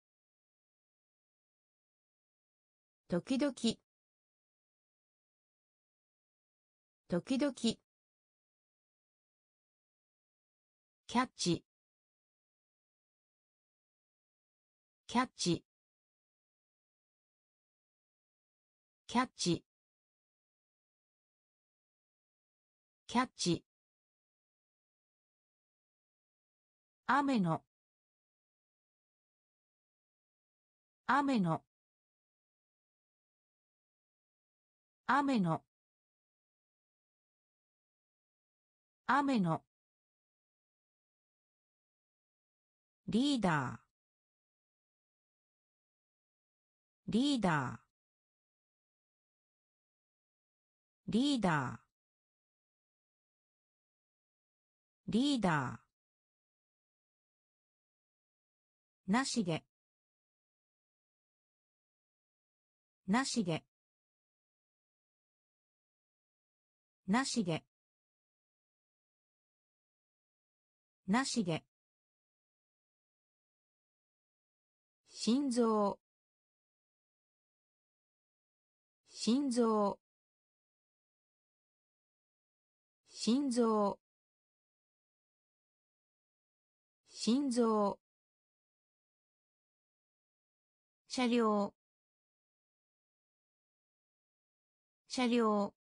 Speaker 1: 時々時々キャッチキャッチキャッチキャッチ雨の雨の雨の雨のリーダーリーダーリーダーリーダーなしげなしげなしげなしげ心臓心臓心臓心臓車両車両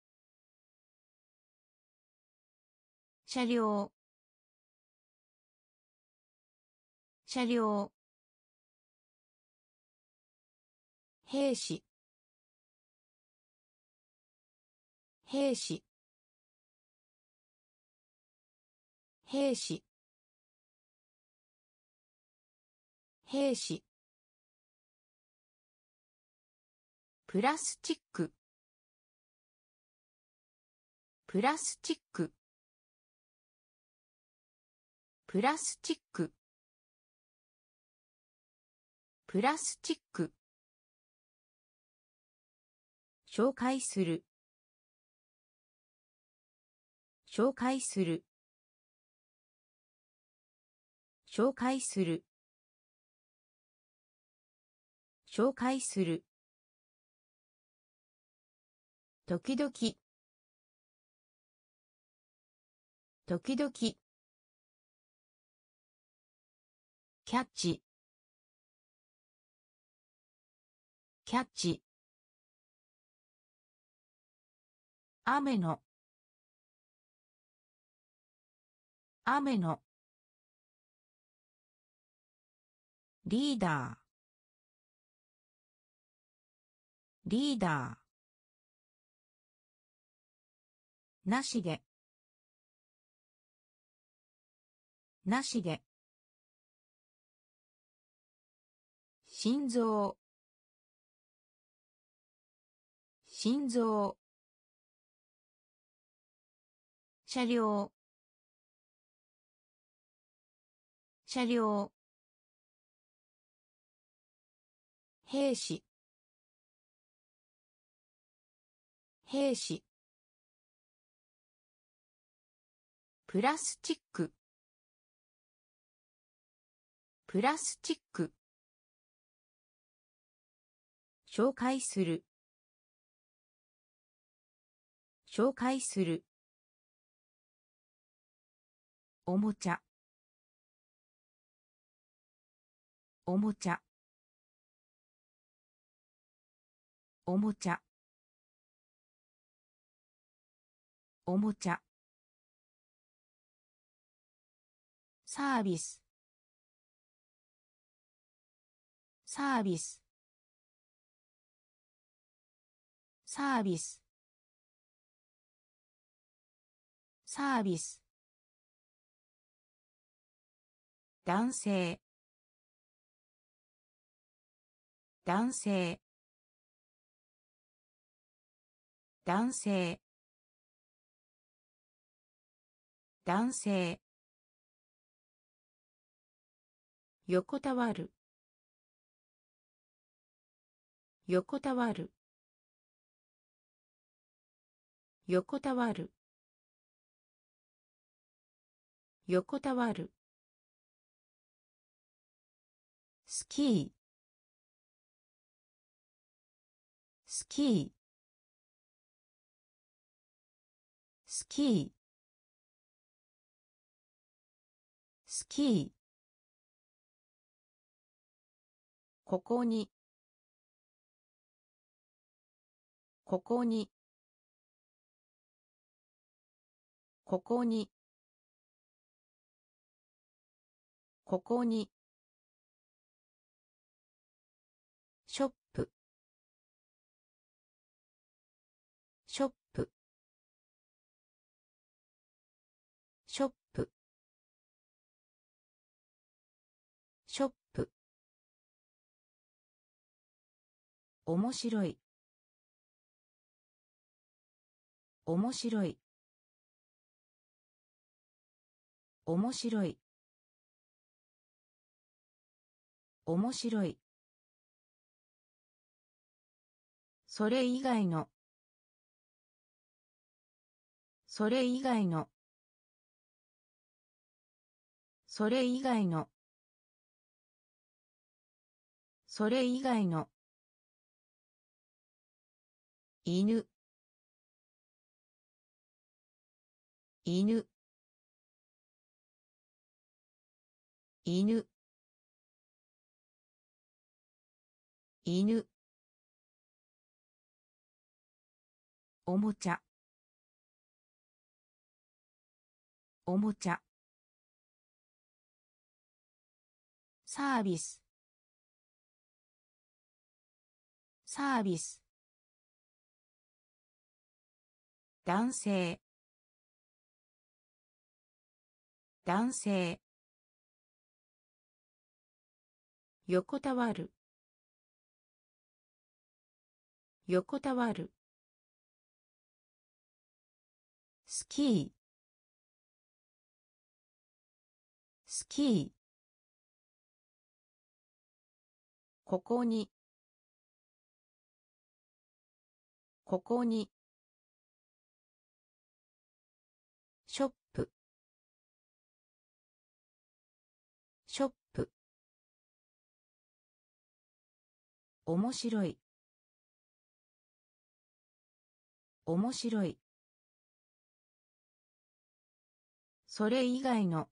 Speaker 1: 車両車両兵士兵士兵士兵士プラスチックプラスチックプラスチックプラスチック紹介する紹介する紹介する紹介する時々時々キャッチキャッチ雨の雨のリーダーリーダーなしげなしげ心臓心臓車両車両兵士兵士プラスチックプラスチック紹介する紹介するおもちゃおもちゃおもちゃおもちゃサービスサービスサービスサービス男性男性男性男性横たわる横たわる横たわる横たわるスキースキースキースキーここにここにここにここにショップショップショップショップ面白い面白い面白い面白いそれ以外のそれ以外のそれ以外のそれ以外の犬犬犬犬おもちゃおもちゃサービスサービス男性男性横たわる横たわるスキースキーここにここにショップショップ面白い面白いそれ以外の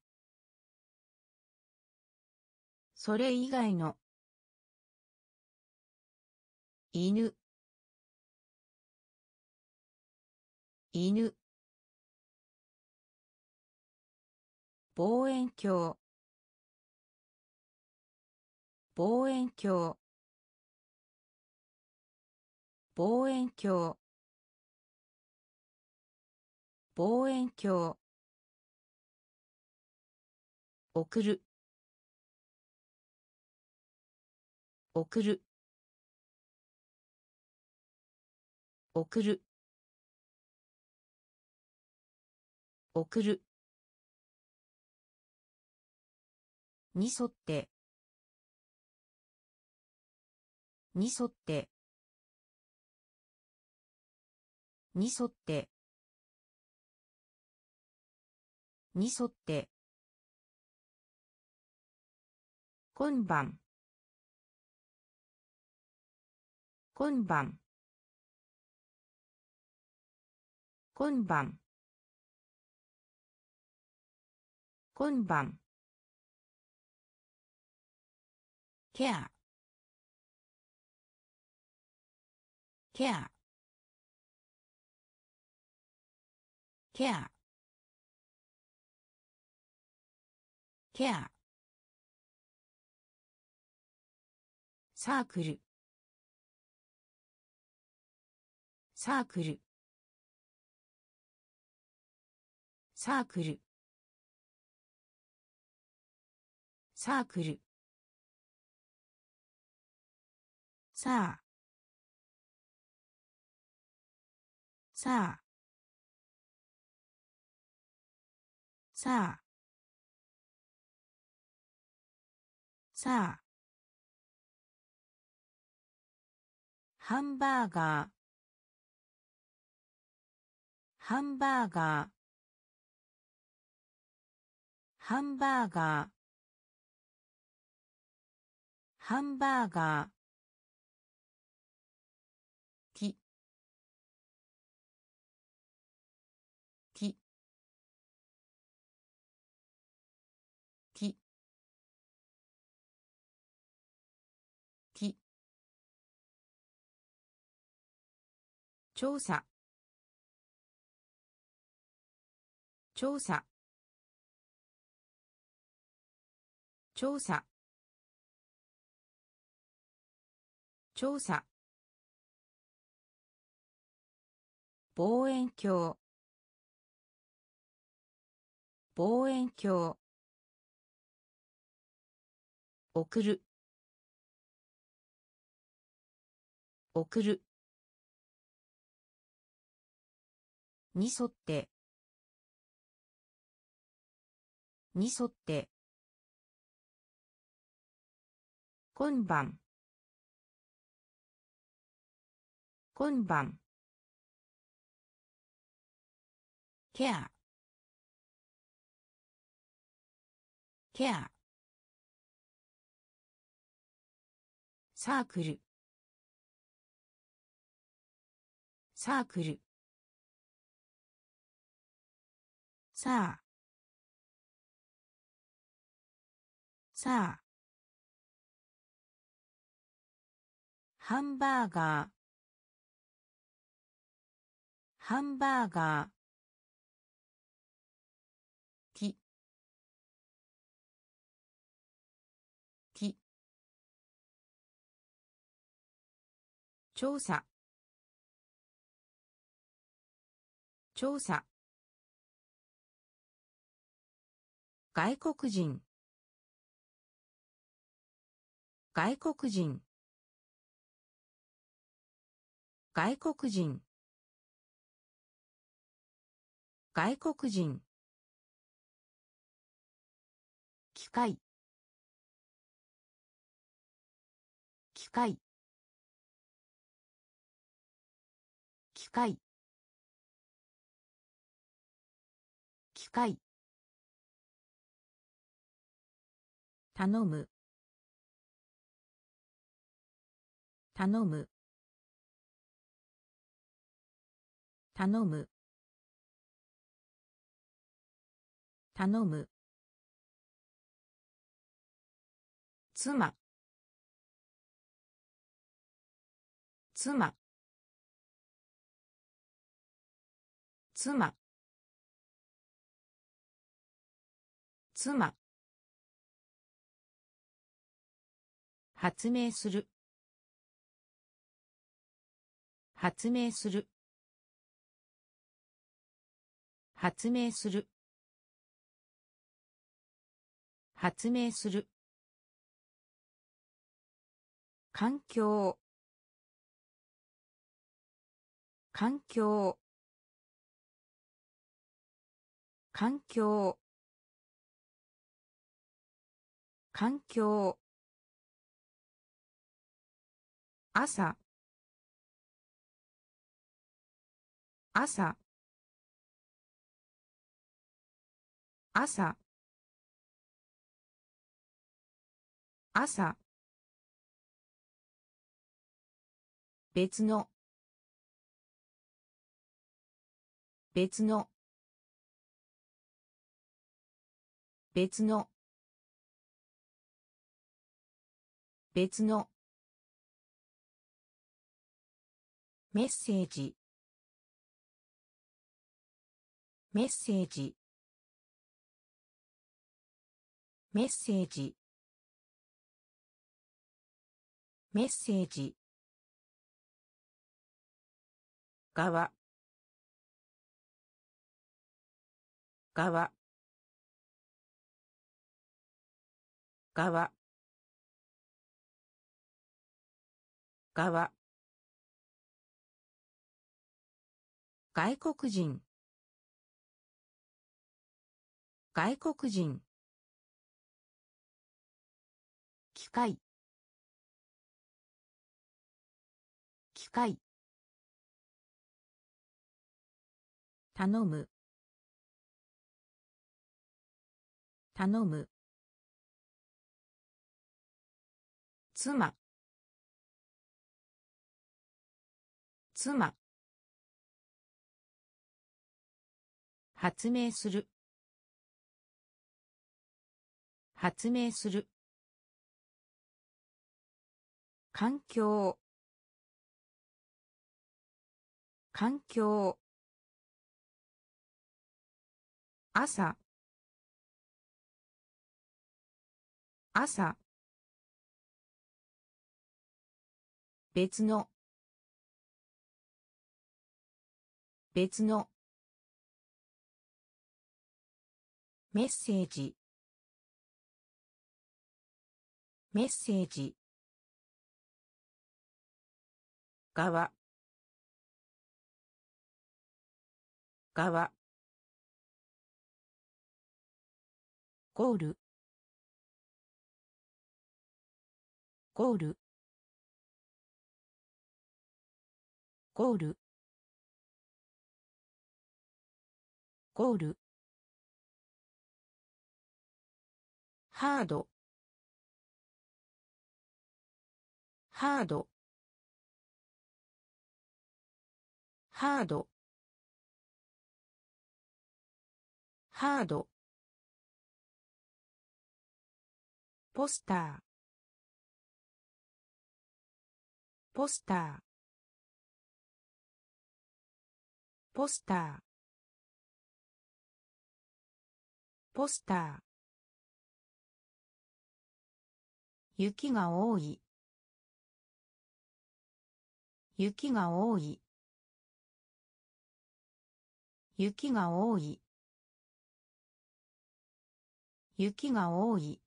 Speaker 1: それ以外の犬犬望遠鏡望遠鏡望遠鏡望遠鏡送る送る送る送るに沿ってに沿ってに沿ってに沿って今晩今晩今晩今晩ケアケアケアケアサークルサークルサークルサークルさあさあさあさあハンバーガーハンバーガーハンバーガーハンバーガーきききき調査調査調査調査望遠鏡望遠鏡送る送るに沿ってに沿って今晩今晩ケアケアサークルサークルさあさあハンバーガーハンバーガーきき調査調査外国人外国人外国人外国人機械機械機械機械頼む頼む頼む頼む妻妻妻妻発明する発明する発明する発明する環境環境環境環境朝朝朝朝別の別の別の別のメッセージメッセージメッセージメッセージ側側側側外国人外国人機械機械頼む頼む妻妻発明する発明する環境環境朝朝別の別のメッセージメッセージ側側ゴールゴールゴールゴールハードハードハードハードポスターポスターポスターポスター雪が多い雪が多い雪が多い雪が多い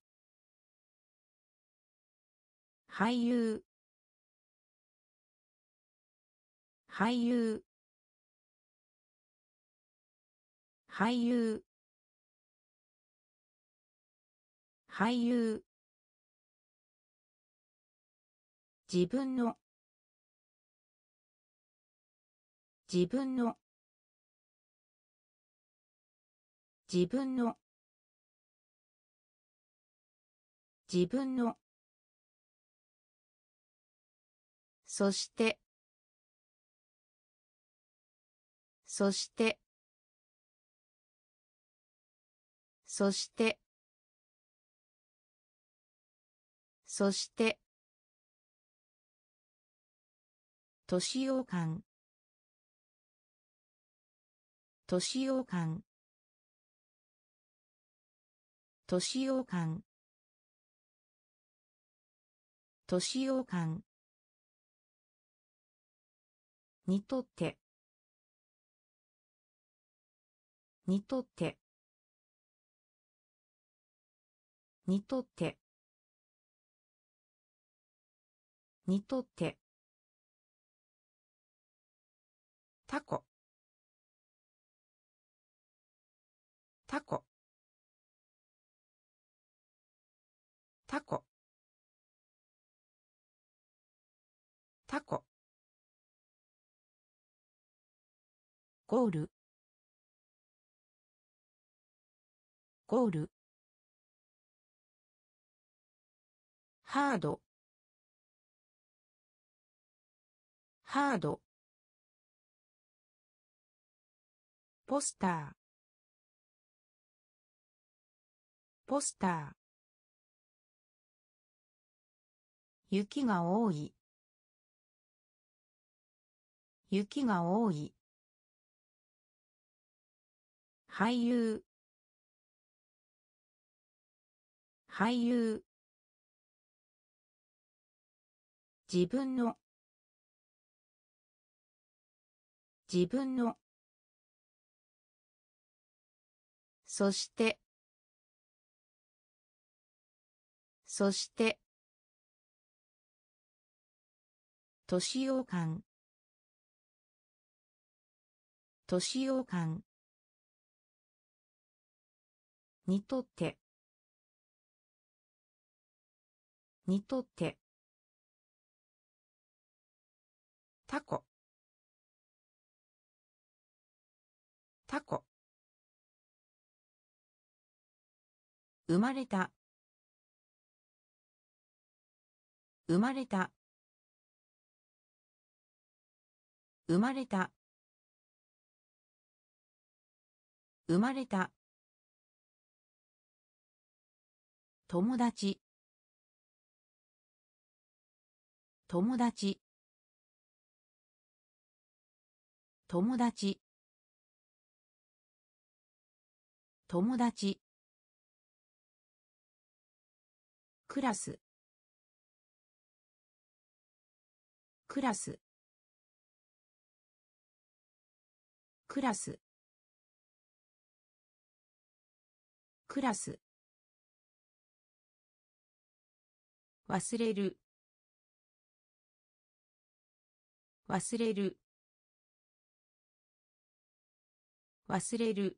Speaker 1: 俳優俳優俳優俳優自分の自分の自分の自分のそしてそしてそしてそして年用感年用感年用感年用感にとってにとってにとってにとってタコタコタコタコゴールゴールハードハードポスターポスター。雪が多い。雪が多い。俳優。俳優。自分の。自分の。そして。そして。年用感。年用感。にとって。にとって。タコ。タコ。生まれた。生まれた。生まれた。生まれた。友達。友達。友達。友達。クラス。クラス。クラス。クラス。忘れる。忘れる。忘れる。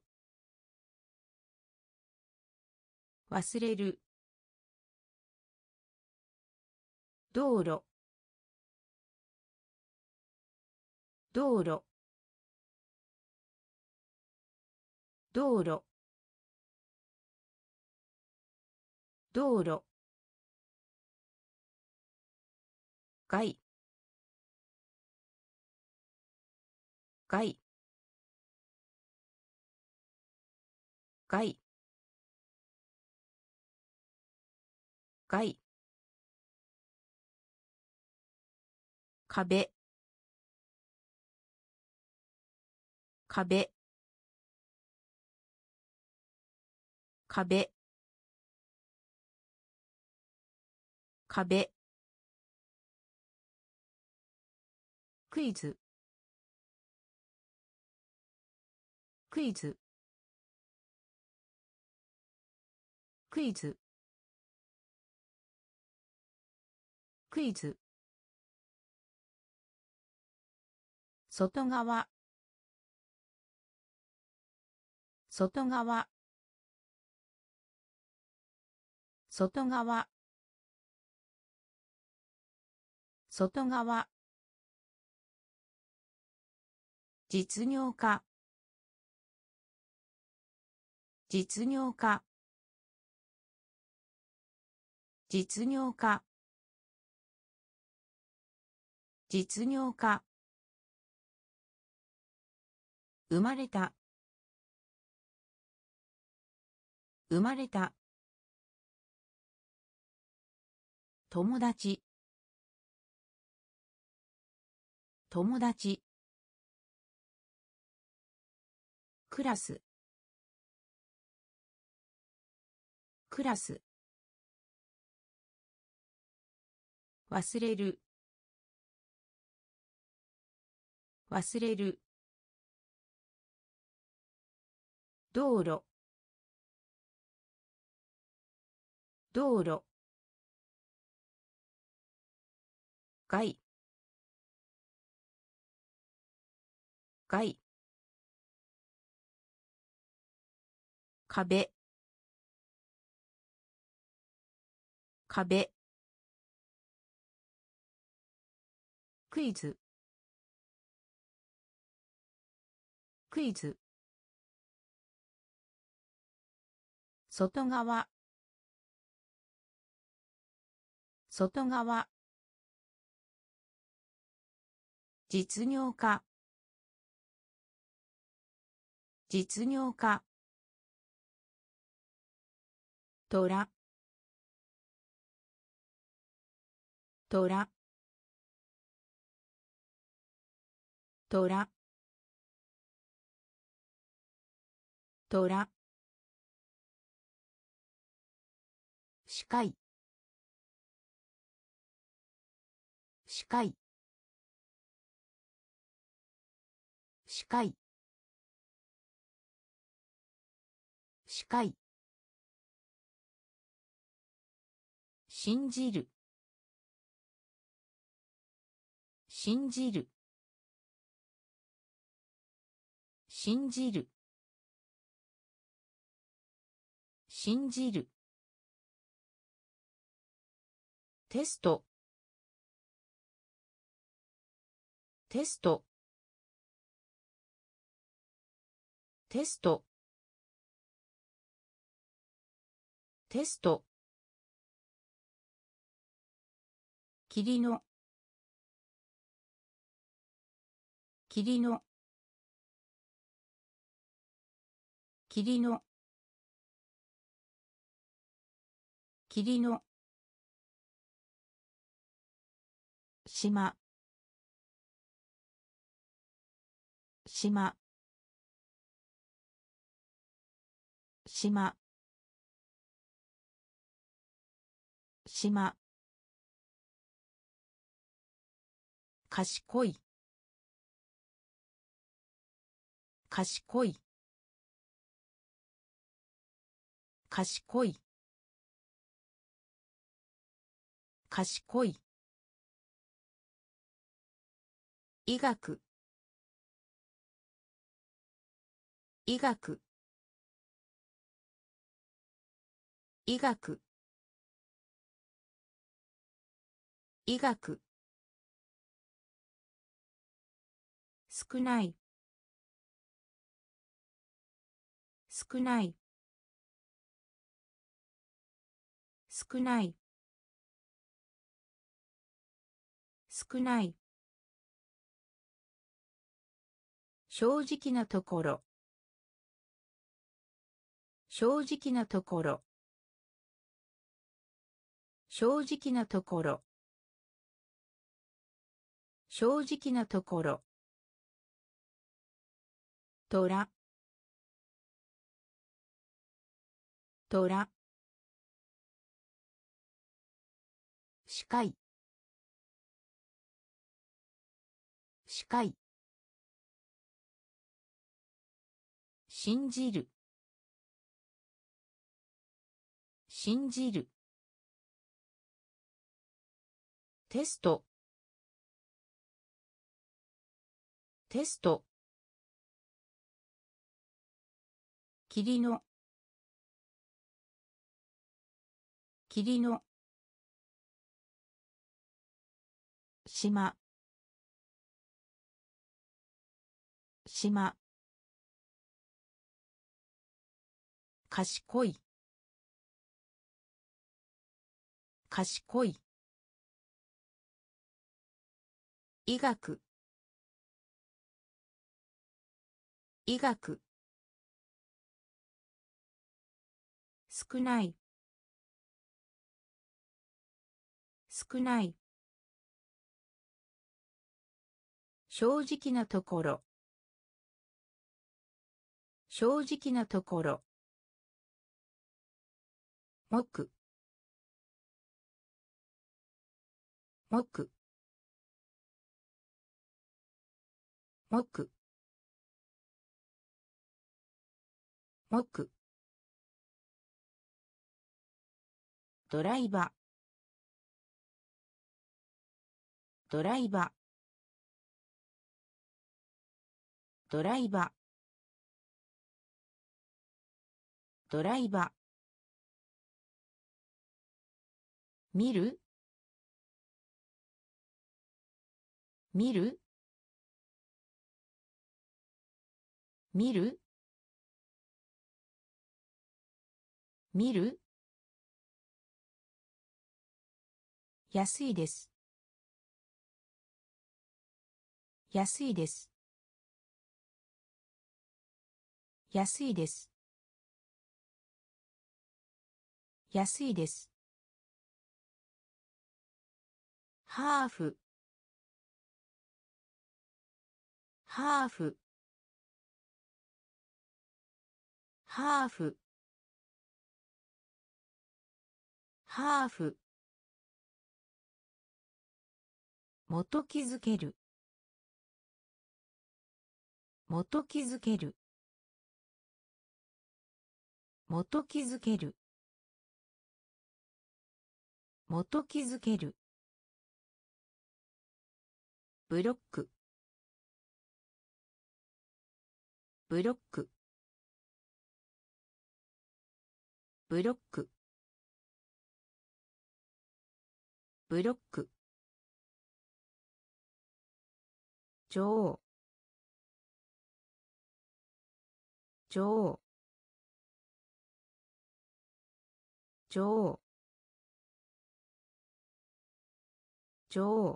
Speaker 1: 忘れる。道路。道路。道路。道路。害。害。害。害。壁。壁。壁。壁。クイズ。クイズ。クイズ。クイズ。外側。外側。外側。外側。実業家。実業家。実業家。実業家。生まれた。生まれた。友達。友達。クラス。クラス。忘れる。忘れる。道路。道路。害。害。壁。壁。クイズ。クイズ。外側。外側。実業家。実業家。 トラトラトラトラ視界視界視界視界信じる信じる信じる信じるテストテストテストテスト霧の霧の霧の霧の島島島島賢い賢い賢い賢い医学医学医学医学少ない少ない少ない少ない正直なところ正直なところ正直なところ正直なところトラトラ視界視界信じる信じるテストテスト霧の霧の島島賢い賢い医学医学少ない少ない正直なところ正直なところ木木木木ドライバードライバードライバードライバー見る見る見る見る安いです安いです安いです安いです。ハーフ、ハーフ、ハーフ、ハーフ。元気づける、元気づける、元気づける、元気づける。ブロック、ブロック、ブロック、ブロック。女王、女王、女王、女王。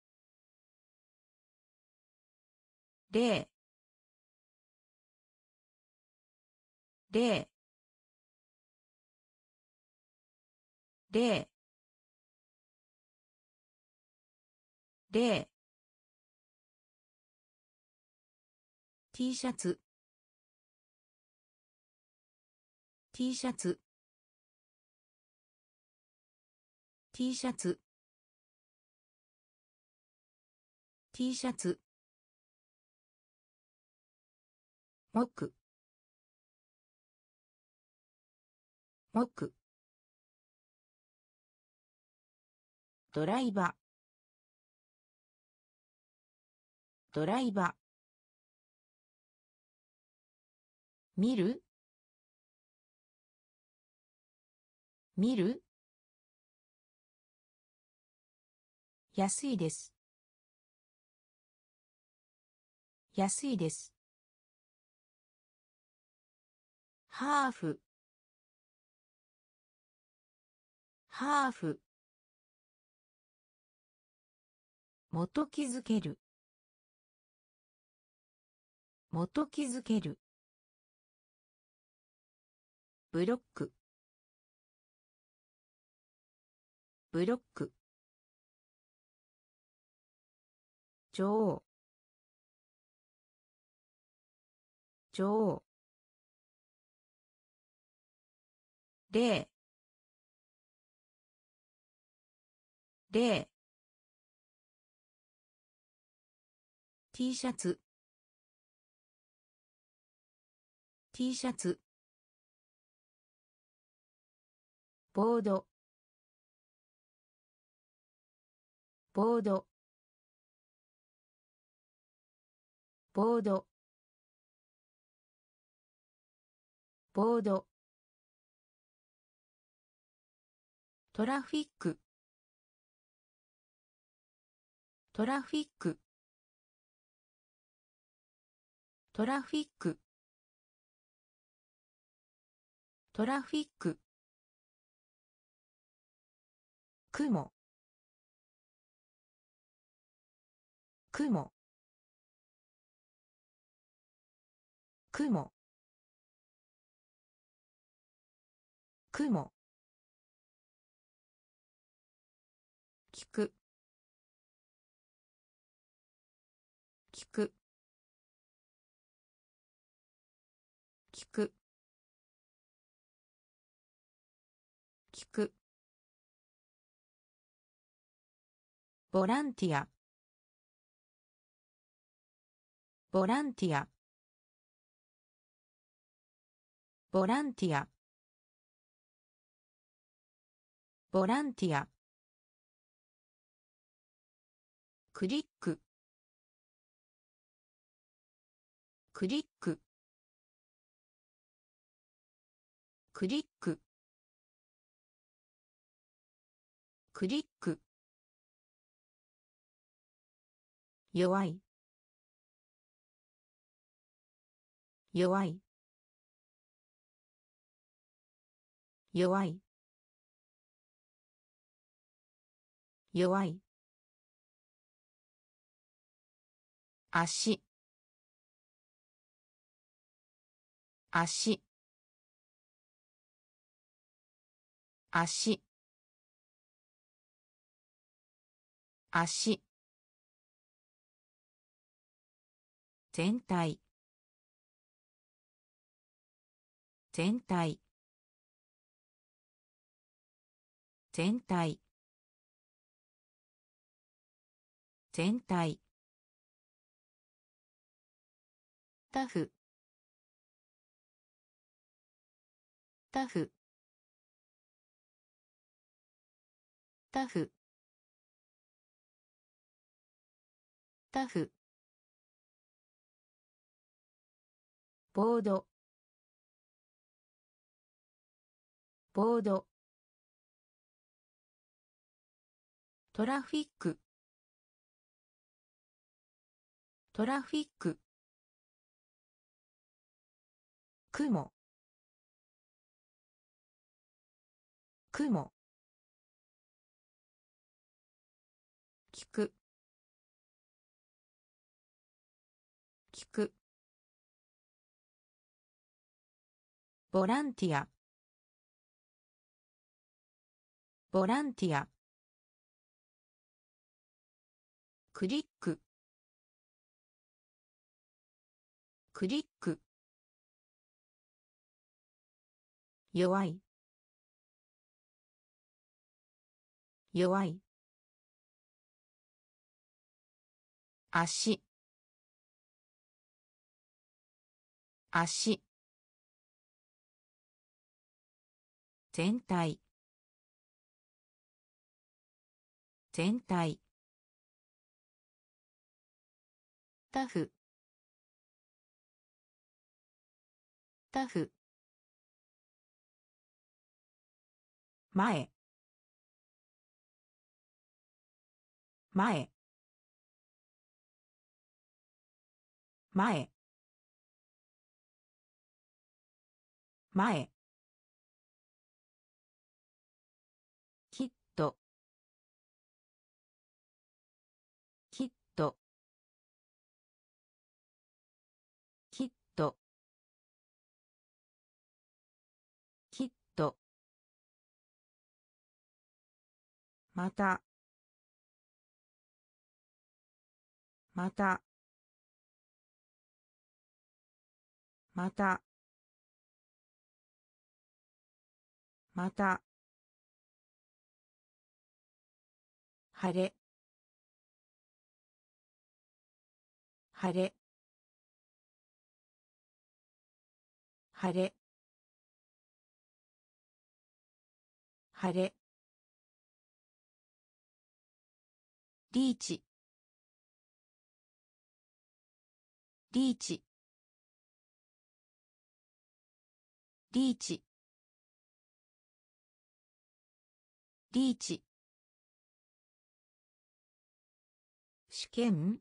Speaker 1: 例、例、例、例。T シャツ、T シャツ、T シャツ、T シャツ。木、木。ドライバー、ドライバー。見る、見る。安いです。安いです。ハーフ、ハーフ。元気づける、元気づける。ブロック、ブロック。女王、女王。例、例。T シャツ、T シャツ。ボード、ボード、ボード、ボード。トラフィック、トラフィック、トラフィック、トラフィック。雲、雲、雲、雲。聞く、聞く、聞く、聞く。ボランティア、ボランティア、ボランティア、ボランティア。クリック、クリック、クリック、クリック。弱い、弱い、弱い、弱い。足、足、 足足全体全体全体全体タフタフタフタフボードボードトラフィックトラフィック雲雲聞く聞くボランティアボランティアクリッククリック弱い弱い足足全体全体タフタフ前前前前きっときっときっときっとまたまたまたまた晴れ晴れ晴れ晴れリーチリーチリーチリーチ試験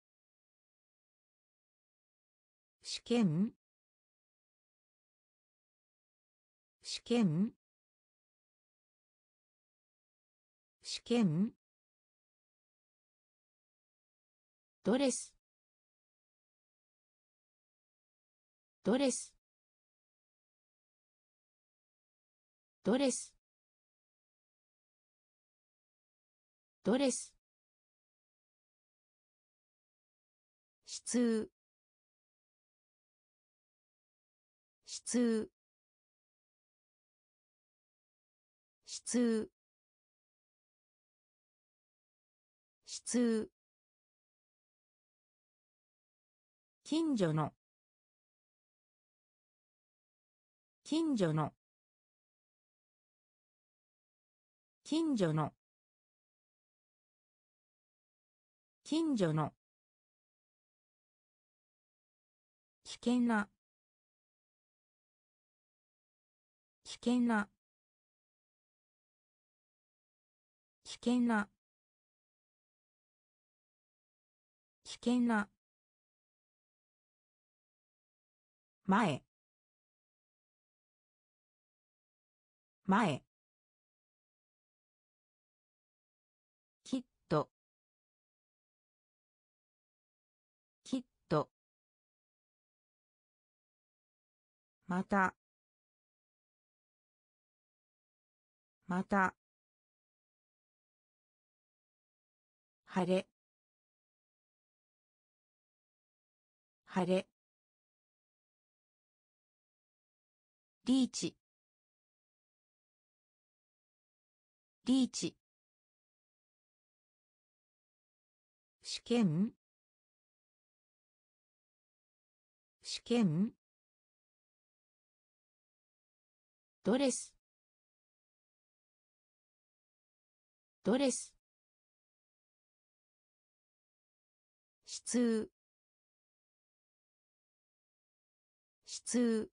Speaker 1: 試験試験試験ドレスドレスドレスドレスしつうしつうしつうしつう近所の近所の近所の近所の危険な危険な危険な危険な前前きっときっとまたまた晴れ晴れリーチリーチ試験試験ドレスドレス質質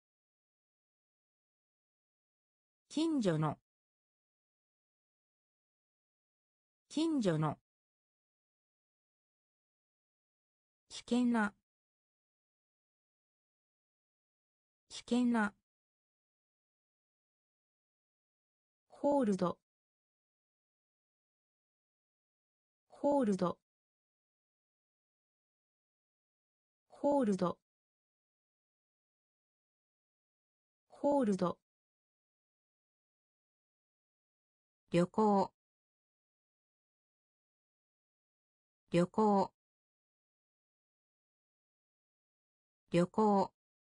Speaker 1: 近所の近所の危険な危険なホールドホールドホールドホールド旅行旅行旅行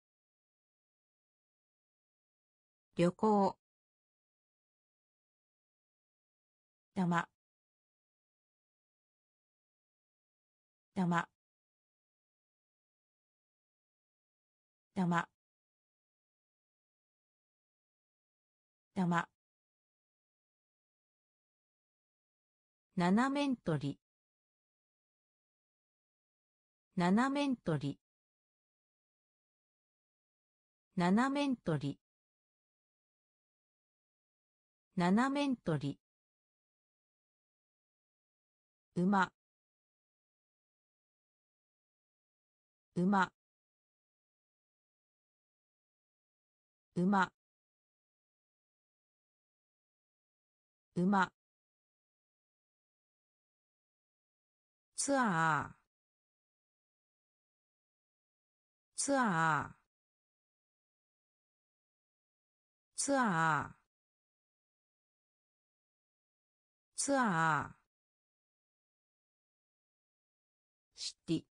Speaker 1: 旅行玉玉玉玉斜面取り斜面取り斜面取り斜面取り馬馬馬馬ツアーツアーツアーツアーシティ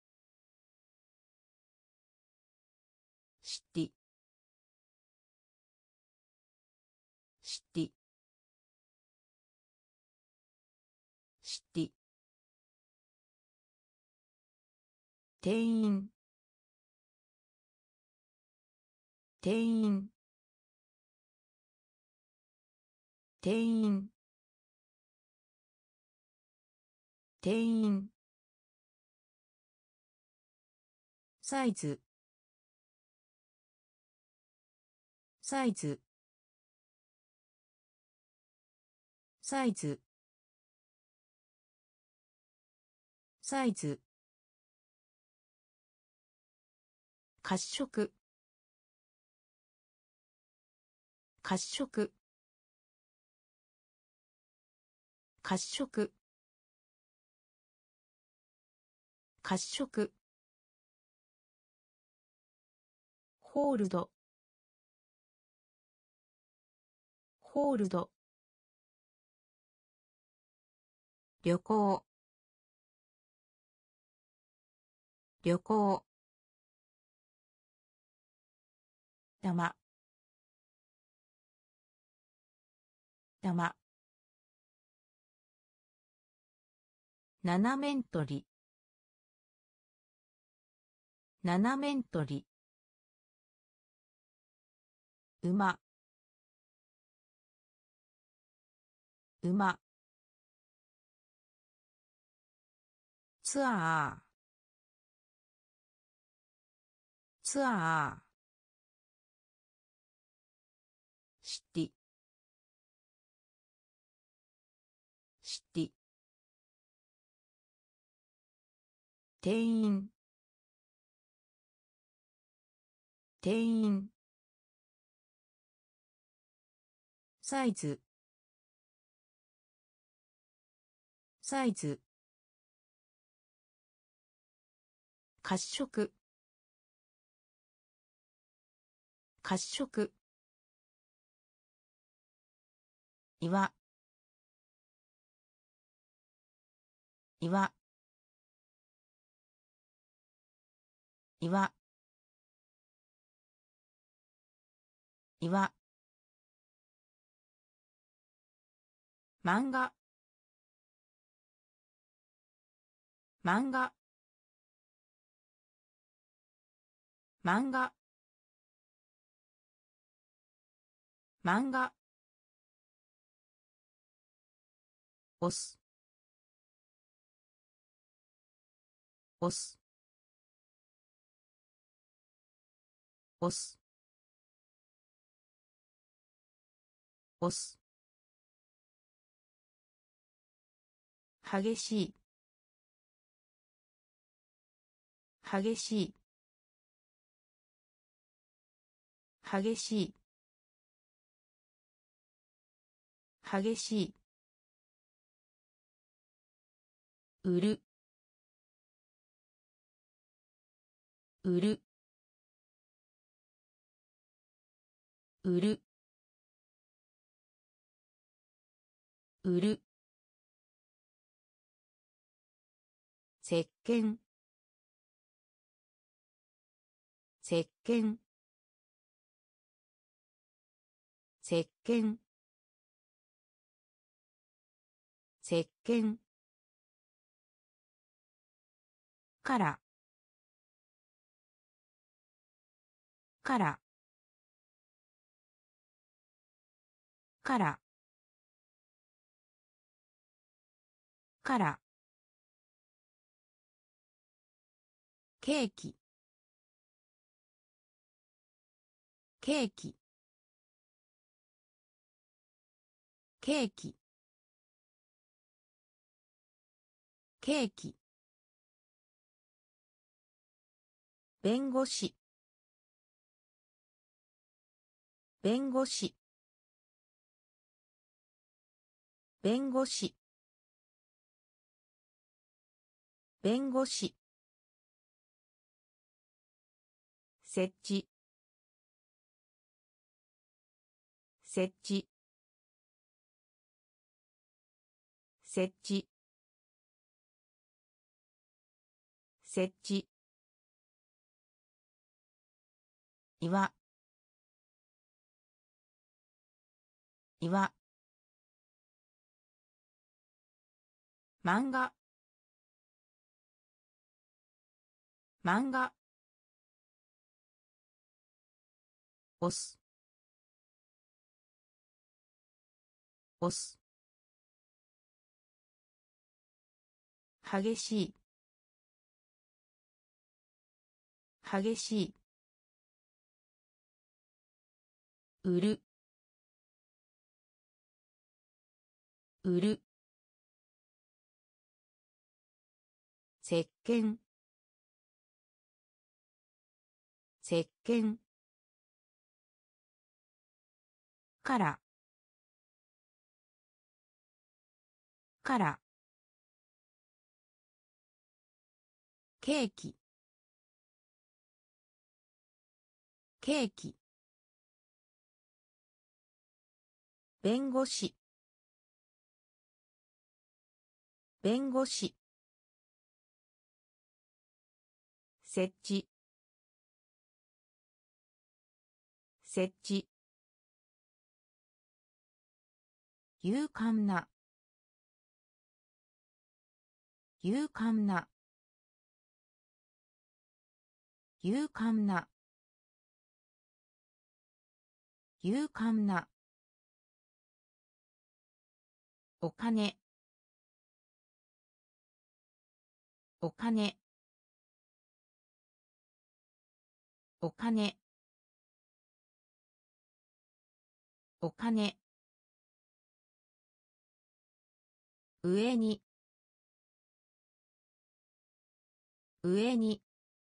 Speaker 1: シティシティシティ店員店員店員店員サイズサイズサイズサイズ褐色褐色褐色褐色ホールドホールド旅行旅行玉玉斜面取り斜面取り馬馬ツアーツアーシティシティ店員店員サイズサイズ褐色褐色岩岩岩岩漫画漫画漫画漫画押す押す押す押す激しい激しい激しい激しい売る売る売る売る石鹸石鹸石鹸石鹸からからからからケーキケーキケーキケーキ弁護士弁護士弁護士弁護士設置設置設置設置岩岩漫画漫画押す押す激しい激しい売る売る石鹸石鹸からからケーキケーキ弁護士弁護士設置設置勇敢な勇敢な勇敢な勇敢なお金お金お金お金上に上に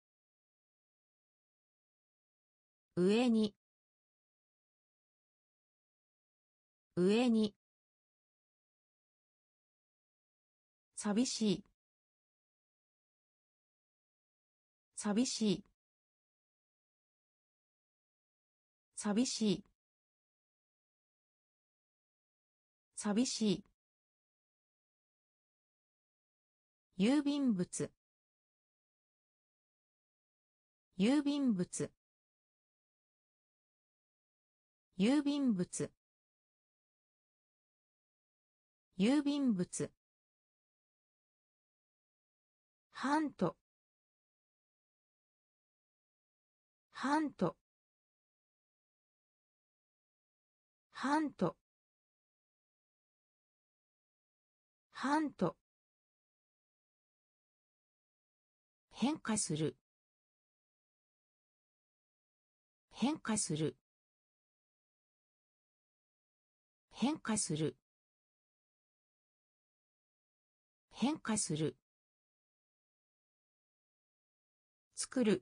Speaker 1: 上に上に寂しい寂しい寂しい寂しい。郵便物。郵便物。郵便物。郵便物。ハント。ハント。ハント。ハント。変化する。変化する。変化する。変化する。作る。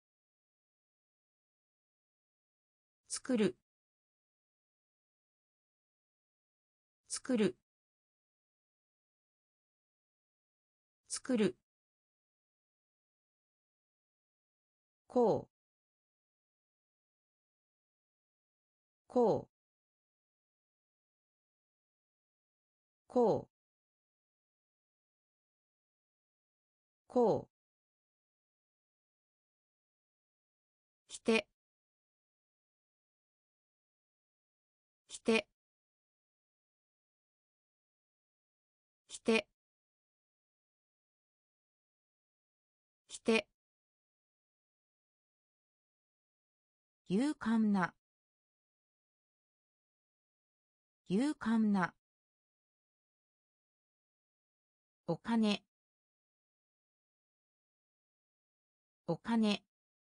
Speaker 1: 作る。作る。作る。こう。こう。こう。こう。来て。来て。来て。来て。勇敢な。勇敢な。お金。お金。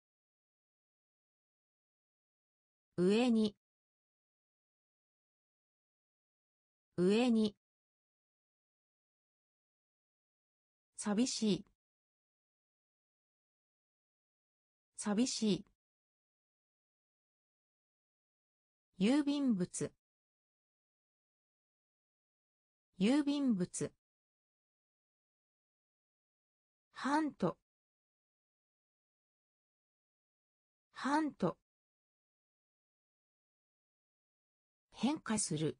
Speaker 1: 上に。上に。寂しい。寂しい。郵便物。郵便物。ハント。ハント。変化する。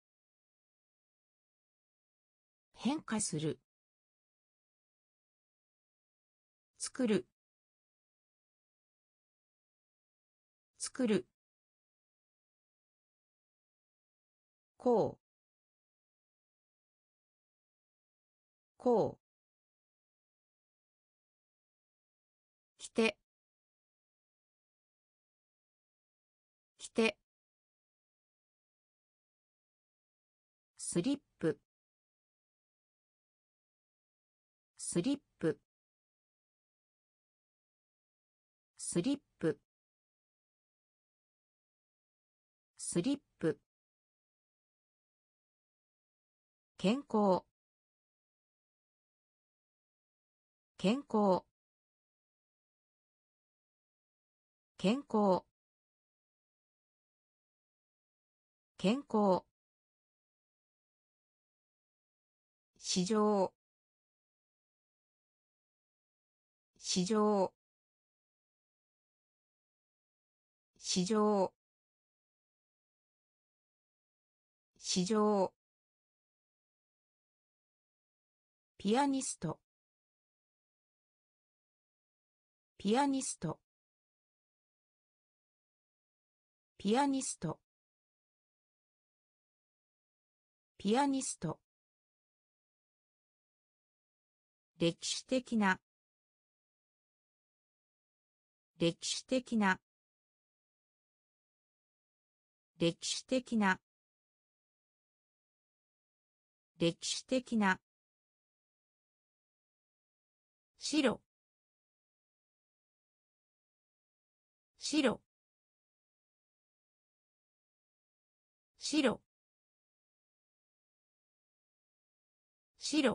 Speaker 1: 変化する。作る。作る。こう。こう。来て。来て。スリップ。スリップ。スリップ。スリップ。健康。健康。健康。健康。市場。市場。市場。市場。ピアニスト。ピアニスト。ピアニスト。ピアニスト。歴史的な。歴史的な。歴史的な。歴史的な。白。白。白。白。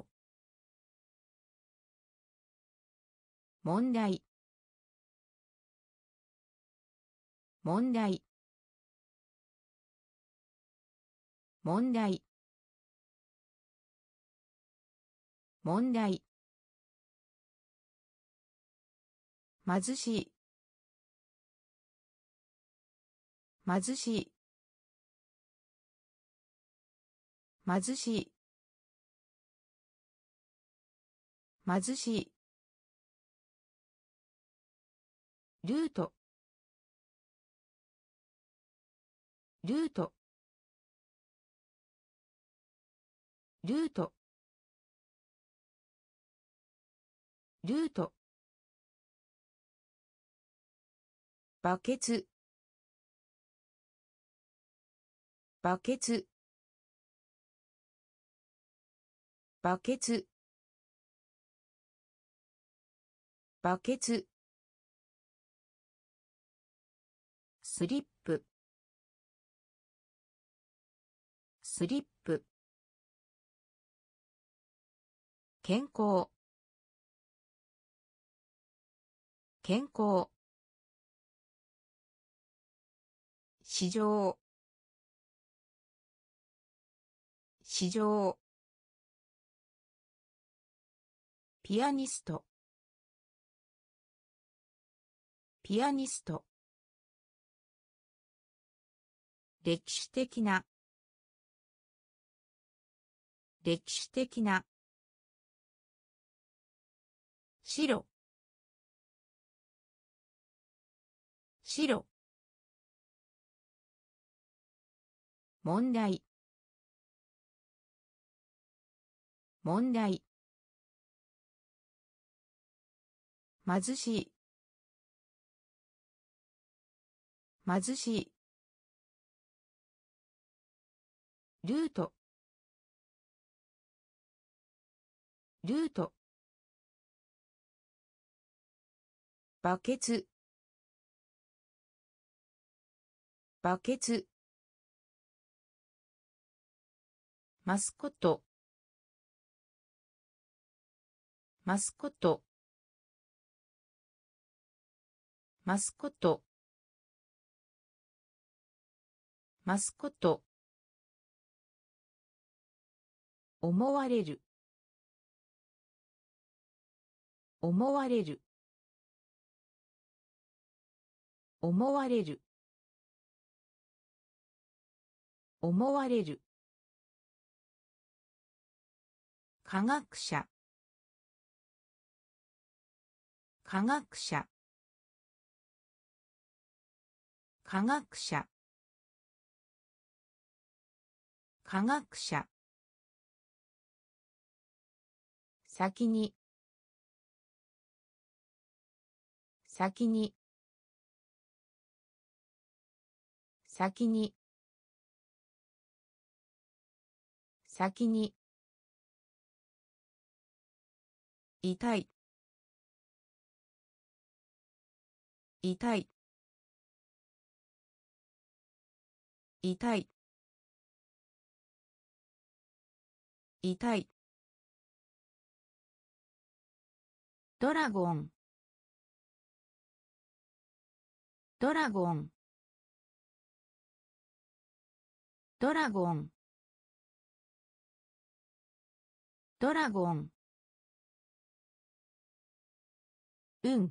Speaker 1: 問題。問題。問題。問題。貧しい。貧しい。 貧しい貧しいルートルートルートルートバケツバケツバケツバケツスリップスリップ健康健康市場市場ピアニストピアニスト歴史的な歴史的な白白問題問題貧しい貧しいルートルートバケツバケツマスコットマスコットマスコットマスコット思われる思われる思われる思われる科学者科学者科学者科学者先に先に先に先に痛い痛い痛い痛いドラゴンドラゴンドラゴンドラゴンうん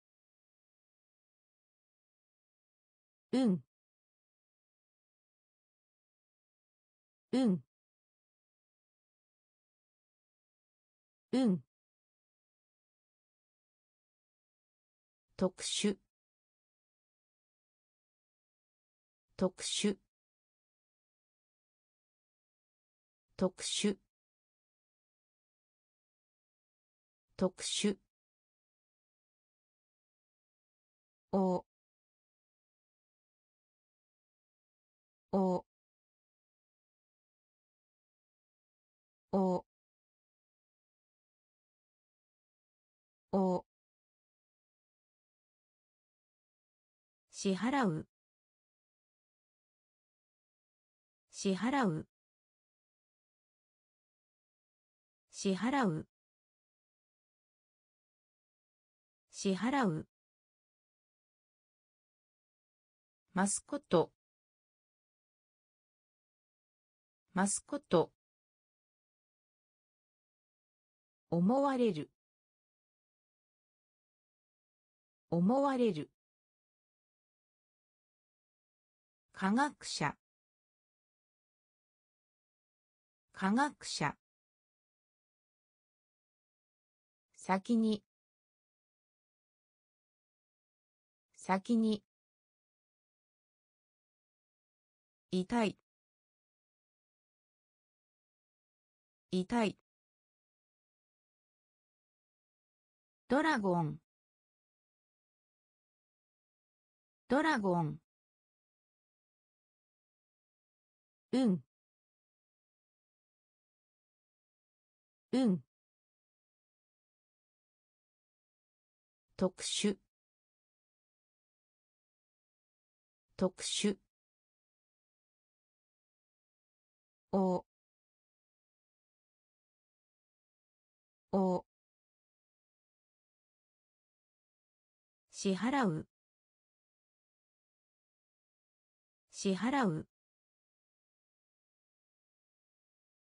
Speaker 1: うんうんうん特殊特殊特殊特殊おおおお支払う支払う支払う支払うマスコットマスコット思われる思われる科学者科学者。先に。先に。痛い。痛い。ドラゴン。ドラゴン。うん。うん。特殊。特殊。お。お。支払う。支払う。